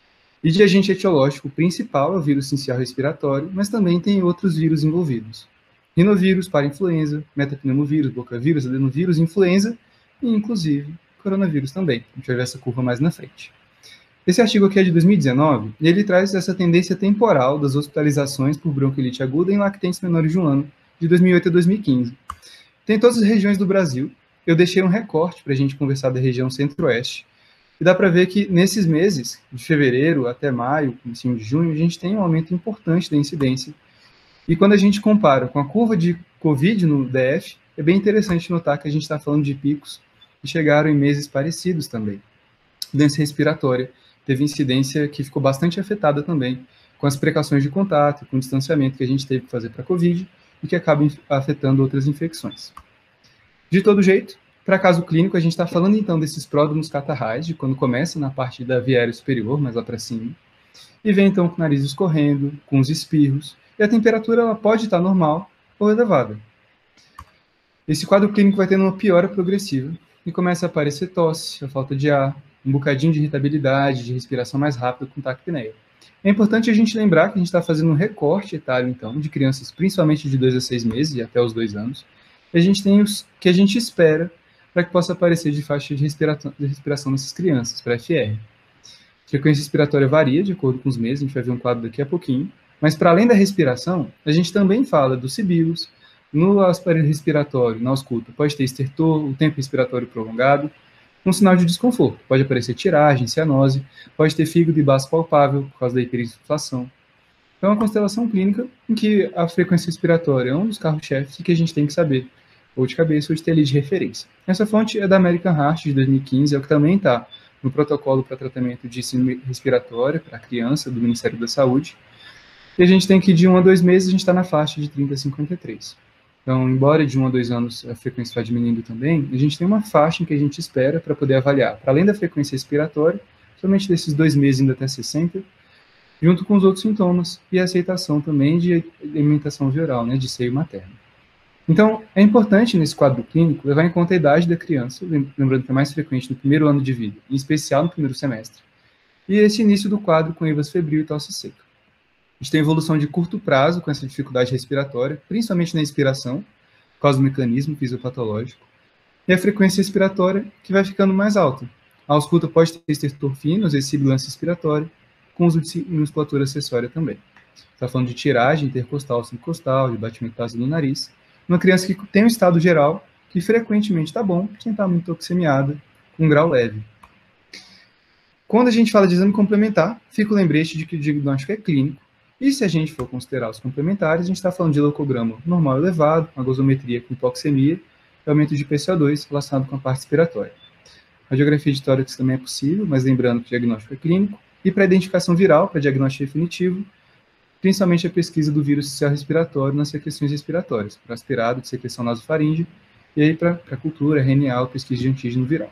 E de agente etiológico principal é o vírus sincial respiratório, mas também tem outros vírus envolvidos. Rinovírus, parainfluenza, metapneumovírus, bocavírus, adenovírus, influenza e, inclusive, coronavírus também. A gente vai ver essa curva mais na frente. Esse artigo aqui é de 2019, e ele traz essa tendência temporal das hospitalizações por bronquiolite aguda em lactentes menores de 1 ano, de 2008 a 2015. Tem todas as regiões do Brasil. Eu deixei um recorte para a gente conversar da região centro-oeste, e dá para ver que nesses meses, de fevereiro até maio, comecinho de junho, a gente tem um aumento importante da incidência. E quando a gente compara com a curva de Covid no DF, é bem interessante notar que a gente está falando de picos que chegaram em meses parecidos também. Doença respiratória teve incidência que ficou bastante afetada também, com as precauções de contato, com o distanciamento que a gente teve que fazer para a Covid e que acaba afetando outras infecções. De todo jeito, para caso clínico, a gente está falando então desses pródromos catarrais, de quando começa na parte da via aérea superior, mais lá para cima, e vem então com o nariz escorrendo, com os espirros, e a temperatura ela pode estar normal ou elevada. Esse quadro clínico vai tendo uma piora progressiva, e começa a aparecer tosse, a falta de ar, um bocadinho de irritabilidade, de respiração mais rápida com taquipneia. É importante a gente lembrar que a gente está fazendo um recorte etário, então, de crianças principalmente de 2 a 6 meses e até os 2 anos, e a gente tem os que a gente espera para que possa aparecer de faixa de respiração nessas crianças, para FR. A frequência respiratória varia de acordo com os meses, a gente vai ver um quadro daqui a pouquinho, mas para além da respiração, a gente também fala dos sibilos, No aparelho respiratório, na ausculta, pode ter estertor, o tempo respiratório prolongado, um sinal de desconforto. Pode aparecer tiragem, cianose, pode ter fígado e baço palpável por causa da hiperinsuflação. Então, é uma constelação clínica em que a frequência respiratória é um dos carros-chefes que a gente tem que saber, ou de cabeça, ou de ter ali de referência. Essa fonte é da American Heart, de 2015, é o que também está no protocolo para tratamento de síndrome respiratória para criança, do Ministério da Saúde. E a gente tem que, de 1 a 2 meses, a gente está na faixa de 30 a 53. Então, embora de 1 a 2 anos a frequência vá diminuindo também, a gente tem uma faixa em que a gente espera para poder avaliar, para além da frequência respiratória, somente desses 2 meses indo até 60, junto com os outros sintomas e a aceitação também de alimentação oral, né, de seio materno. Então, é importante nesse quadro clínico levar em conta a idade da criança, lembrando que é mais frequente no primeiro ano de vida, em especial no primeiro semestre, e esse início do quadro com EVAS febril e tosse seca. A gente tem evolução de curto prazo com essa dificuldade respiratória, principalmente na inspiração, por causa do mecanismo fisiopatológico, e a frequência respiratória que vai ficando mais alta. A ausculta pode ter estertor fino, às vezes sibilância respiratória, com uso de musculatura acessória também. Está falando de tiragem intercostal, subcostal, de batimento tácito do nariz. Uma criança que tem um estado geral que frequentemente está bom, sem estar muito toxemiada, com um grau leve. Quando a gente fala de exame complementar, fica o lembrete de que o diagnóstico é clínico, e se a gente for considerar os complementares, a gente está falando de leucograma normal elevado, uma gasometria com hipoxemia e aumento de PCO2 relacionado com a parte respiratória. Radiografia de tórax também é possível, mas lembrando que o diagnóstico é clínico, e para identificação viral, para diagnóstico definitivo, principalmente a pesquisa do vírus social respiratório nas secreções respiratórias, para aspirado de secreção nasofaríngea, e aí para cultura, RNA, pesquisa de antígeno viral.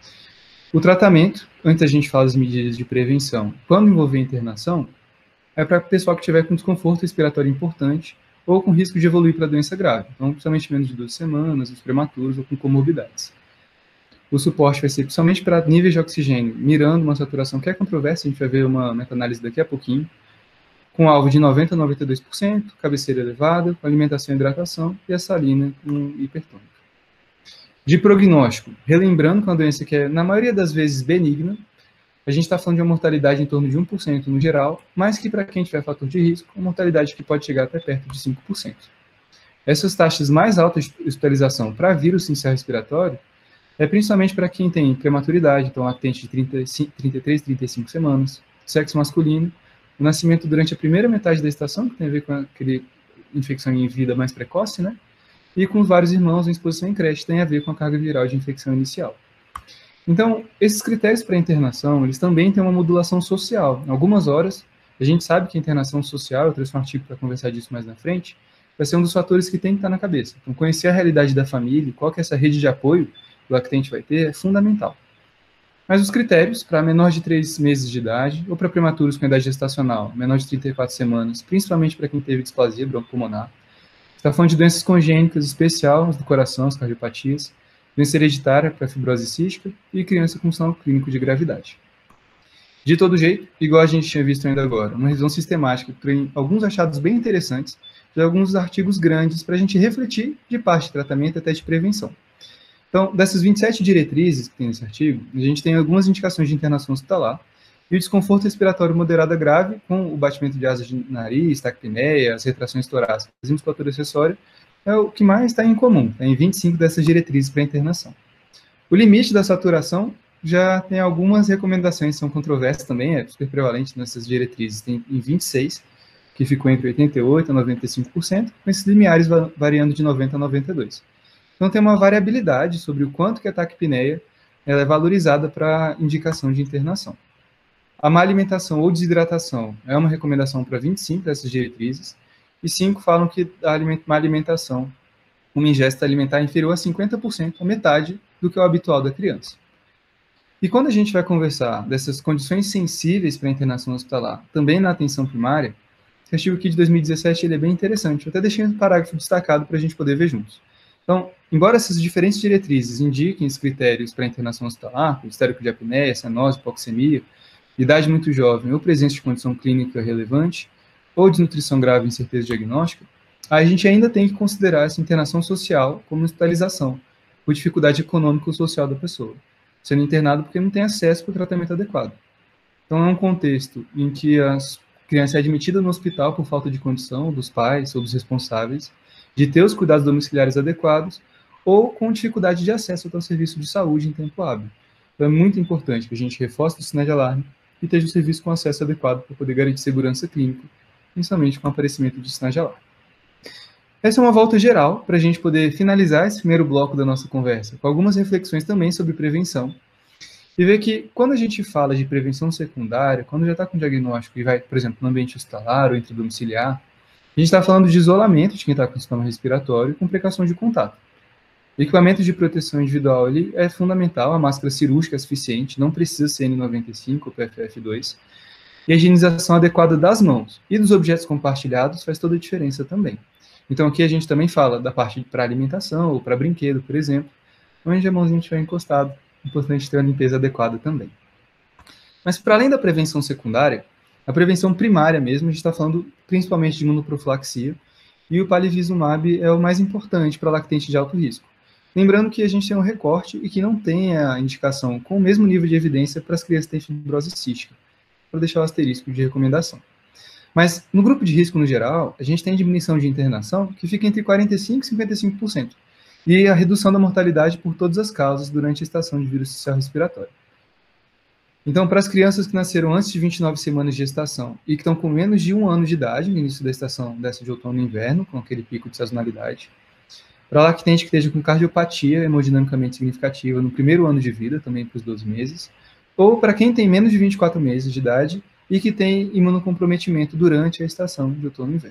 O tratamento, antes a gente fala das medidas de prevenção, quando envolver internação, é para o pessoal que tiver com desconforto respiratório importante ou com risco de evoluir para doença grave, então principalmente menos de 12 semanas, os prematuros ou com comorbidades. O suporte vai ser principalmente para níveis de oxigênio, mirando uma saturação que é controversa, a gente vai ver uma meta-análise daqui a pouquinho, com alvo de 90% a 92%, cabeceira elevada, com alimentação e hidratação, e a salina com hipertônica. De prognóstico, relembrando que é uma doença que é, na maioria das vezes, benigna, a gente está falando de uma mortalidade em torno de 1% no geral, mas que para quem tiver fator de risco, uma mortalidade que pode chegar até perto de 5%. Essas taxas mais altas de hospitalização para vírus sincicial respiratório é principalmente para quem tem prematuridade, então latente de 33, 35 semanas, sexo masculino, o nascimento durante a primeira metade da estação, que tem a ver com aquele infecção em vida mais precoce, né? E com vários irmãos em exposição em creche, tem a ver com a carga viral de infecção inicial. Então, esses critérios para internação, eles também têm uma modulação social. Em algumas horas, a gente sabe que a internação social, eu trouxe um artigo para conversar disso mais na frente, vai ser um dos fatores que tem que estar na cabeça. Então, conhecer a realidade da família, qual que é essa rede de apoio que o lactente vai ter, é fundamental. Mas os critérios para menor de 3 meses de idade, ou para prematuros com idade gestacional, menor de 34 semanas, principalmente para quem teve displasia broncopulmonar, está falando de doenças congênitas especiais do coração, as cardiopatias, doença hereditária para fibrose cística e criança com sinal clínico de gravidade. De todo jeito, igual a gente tinha visto ainda agora, uma revisão sistemática que tem alguns achados bem interessantes de alguns artigos grandes para a gente refletir de parte de tratamento até de prevenção. Então, dessas 27 diretrizes que tem nesse artigo, a gente tem algumas indicações de internação hospitalar e o desconforto respiratório moderado a grave, com o batimento de asas de nariz, taquipneia, as retrações torácicas e musculatura acessória, é o que mais está em comum, em 25 dessas diretrizes para internação. O limite da saturação já tem algumas recomendações que são controversas também, é super prevalente nessas diretrizes, tem em 26, que ficou entre 88% a 95%, com esses limiares variando de 90% a 92%. Então, tem uma variabilidade sobre o quanto que a taquipneia ela é valorizada para indicação de internação. A má alimentação ou desidratação é uma recomendação para 25 dessas diretrizes, e 5 falam que a má alimentação, uma ingesta alimentar inferior a 50%, a metade do que é o habitual da criança. E quando a gente vai conversar dessas condições sensíveis para a internação hospitalar, também na atenção primária, esse artigo aqui de 2017 ele é bem interessante, eu até deixei um parágrafo destacado para a gente poder ver juntos. Então, embora essas diferentes diretrizes indiquem os critérios para a internação hospitalar, histórico de apneia, cianose, hipoxemia, idade muito jovem ou presença de condição clínica relevante, ou desnutrição grave e incerteza diagnóstica, a gente ainda tem que considerar essa internação social como hospitalização, por dificuldade econômica ou social da pessoa, sendo internado porque não tem acesso para o tratamento adequado. Então, é um contexto em que a criança é admitida no hospital por falta de condição dos pais ou dos responsáveis, de ter os cuidados domiciliares adequados ou com dificuldade de acesso ao serviço de saúde em tempo hábil. Então, é muito importante que a gente reforce o sinal de alarme e esteja o serviço com acesso adequado para poder garantir segurança clínica, principalmente com o aparecimento de sinais de alarme. Essa é uma volta geral para a gente poder finalizar esse primeiro bloco da nossa conversa, com algumas reflexões também sobre prevenção, e ver que quando a gente fala de prevenção secundária, quando já está com diagnóstico e vai, por exemplo, no ambiente hospitalar ou intradomiciliar, a gente está falando de isolamento de quem está com sistema respiratório com precaução de contato. O equipamento de proteção individual ele é fundamental, a máscara cirúrgica é suficiente, não precisa ser N95 ou PFF2, e a higienização adequada das mãos e dos objetos compartilhados faz toda a diferença também. Então, aqui a gente também fala da parte para alimentação ou para brinquedo, por exemplo, onde a mãozinha estiver encostada, é importante ter uma limpeza adequada também. Mas, para além da prevenção secundária, a prevenção primária mesmo, a gente está falando principalmente de imunoprofilaxia, e o palivizumab é o mais importante para lactente de alto risco. Lembrando que a gente tem um recorte e que não tem a indicação com o mesmo nível de evidência para as crianças que têm fibrose cística, para deixar o asterisco de recomendação. Mas, no grupo de risco, no geral, a gente tem diminuição de internação que fica entre 45% e 55%, e a redução da mortalidade por todas as causas durante a estação de vírus social respiratório. Então, para as crianças que nasceram antes de 29 semanas de gestação e que estão com menos de 1 ano de idade, no início da estação dessa de outono e inverno, com aquele pico de sazonalidade, para lactente que esteja com cardiopatia hemodinamicamente significativa no primeiro ano de vida, também para os 12 meses, ou para quem tem menos de 24 meses de idade e que tem imunocomprometimento durante a estação de outono e inverno.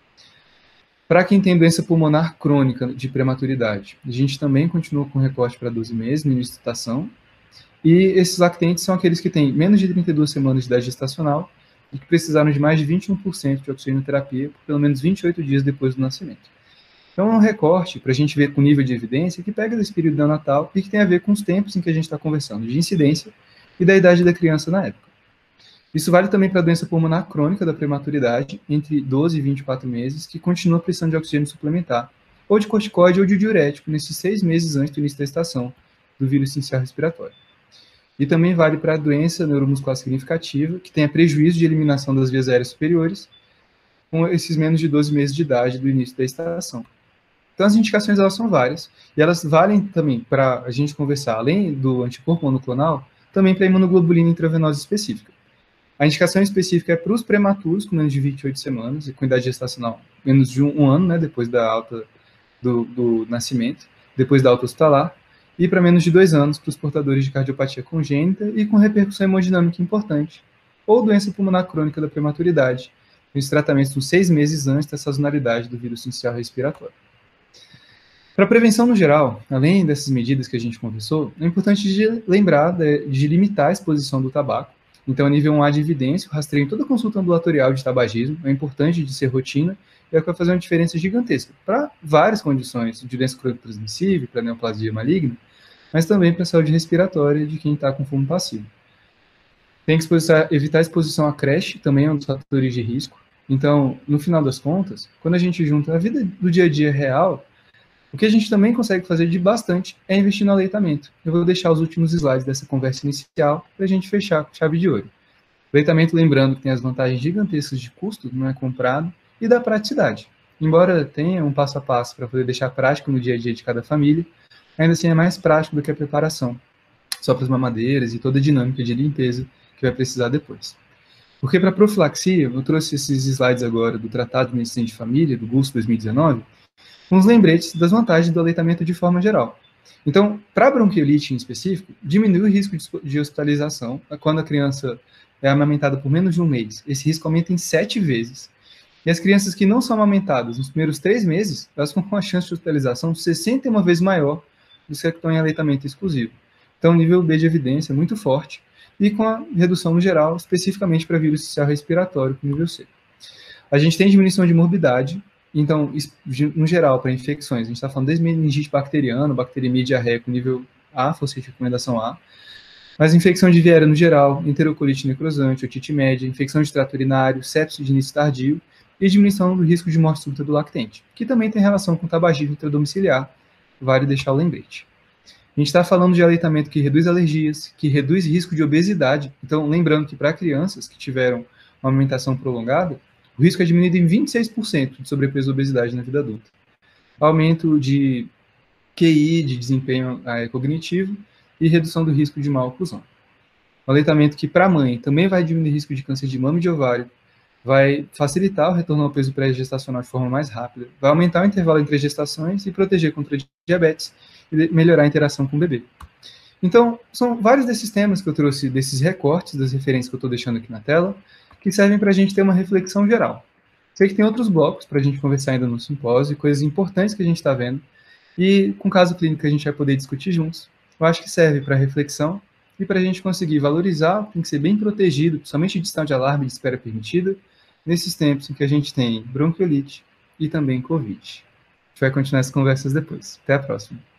Para quem tem doença pulmonar crônica de prematuridade, a gente também continua com recorte para 12 meses no início da estação, e esses lactentes são aqueles que têm menos de 32 semanas de idade gestacional e que precisaram de mais de 21% de oxigenoterapia por pelo menos 28 dias depois do nascimento. Então é um recorte para a gente ver com nível de evidência que pega desse período neonatal e que tem a ver com os tempos em que a gente está conversando de incidência e da idade da criança na época. Isso vale também para a doença pulmonar crônica da prematuridade, entre 12 e 24 meses, que continua precisando de oxigênio suplementar, ou de corticoide ou de diurético, nesses 6 meses antes do início da estação do vírus sincicial respiratório. E também vale para a doença neuromuscular significativa, que tenha prejuízo de eliminação das vias aéreas superiores, com esses menos de 12 meses de idade do início da estação. Então, as indicações elas são várias, e elas valem também para a gente conversar, além do anticorpo monoclonal, também para a imunoglobulina intravenosa específica. A indicação específica é para os prematuros com menos de 28 semanas e com idade gestacional menos de um ano, né, depois da alta do nascimento, depois da alta hospitalar, e para menos de 2 anos para os portadores de cardiopatia congênita e com repercussão hemodinâmica importante, ou doença pulmonar crônica da prematuridade, com os tratamentos nos 6 meses antes da sazonalidade do vírus sincicial respiratório. Para a prevenção no geral, além dessas medidas que a gente conversou, é importante lembrar de limitar a exposição do tabaco. Então, a nível 1A de evidência, o rastreio em toda consulta ambulatorial de tabagismo é importante de ser rotina e é o que vai fazer uma diferença gigantesca para várias condições de doença crônica transmissível, para neoplasia maligna, mas também para a saúde respiratória de quem está com fumo passivo. Tem que evitar a exposição à creche, também é um dos fatores de risco. Então, no final das contas, quando a gente junta a vida do dia a dia real, o que a gente também consegue fazer de bastante é investir no aleitamento. Eu vou deixar os últimos slides dessa conversa inicial para a gente fechar com chave de ouro. O aleitamento, lembrando que tem as vantagens gigantescas de custo, não é comprado, e da praticidade. Embora tenha um passo a passo para poder deixar prático no dia a dia de cada família, ainda assim é mais prático do que a preparação, só para as mamadeiras e toda a dinâmica de limpeza que vai precisar depois. Porque para profilaxia, eu trouxe esses slides agora do Tratado de Medicina de Família, do GUS 2019, com os lembretes das vantagens do aleitamento de forma geral. Então, para bronquiolite em específico, diminui o risco de hospitalização quando a criança é amamentada por menos de 1 mês. Esse risco aumenta em 7 vezes. E as crianças que não são amamentadas nos primeiros 3 meses, elas ficam com uma chance de hospitalização 61 vezes maior do que estão em aleitamento exclusivo. Então, nível B de evidência muito forte e com a redução no geral, especificamente para vírus sincicial respiratório com nível C. A gente tem diminuição de morbidade. Então, no geral, para infecções, a gente está falando desde meningite bacteriana, bacteremia e diarreia com nível A, fosse recomendação A, mas infecção de viária no geral, enterocolite necrosante, otite média, infecção de trato urinário, sepsis de início tardio e diminuição do risco de morte súbita do lactente, que também tem relação com tabagismo intradomiciliar, vale deixar o lembrete. A gente está falando de aleitamento que reduz alergias, que reduz risco de obesidade, então lembrando que para crianças que tiveram uma alimentação prolongada, o risco é diminuído em 26% de sobrepeso e obesidade na vida adulta. aumento de QI, de desempenho cognitivo e redução do risco de maloclusão. O aleitamento que, para a mãe, também vai diminuir o risco de câncer de mama e de ovário, vai facilitar o retorno ao peso pré-gestacional de forma mais rápida, vai aumentar o intervalo entre as gestações e proteger contra diabetes e melhorar a interação com o bebê. Então, são vários desses temas que eu trouxe, desses recortes, das referências que eu estou deixando aqui na tela, que servem para a gente ter uma reflexão geral. Sei que tem outros blocos para a gente conversar ainda no simpósio, coisas importantes que a gente está vendo, e com caso clínico a gente vai poder discutir juntos. Eu acho que serve para reflexão e para a gente conseguir valorizar, tem que ser bem protegido, somente de estado de alarme e de espera permitida, nesses tempos em que a gente tem bronquiolite e também Covid. A gente vai continuar essas conversas depois. Até a próxima.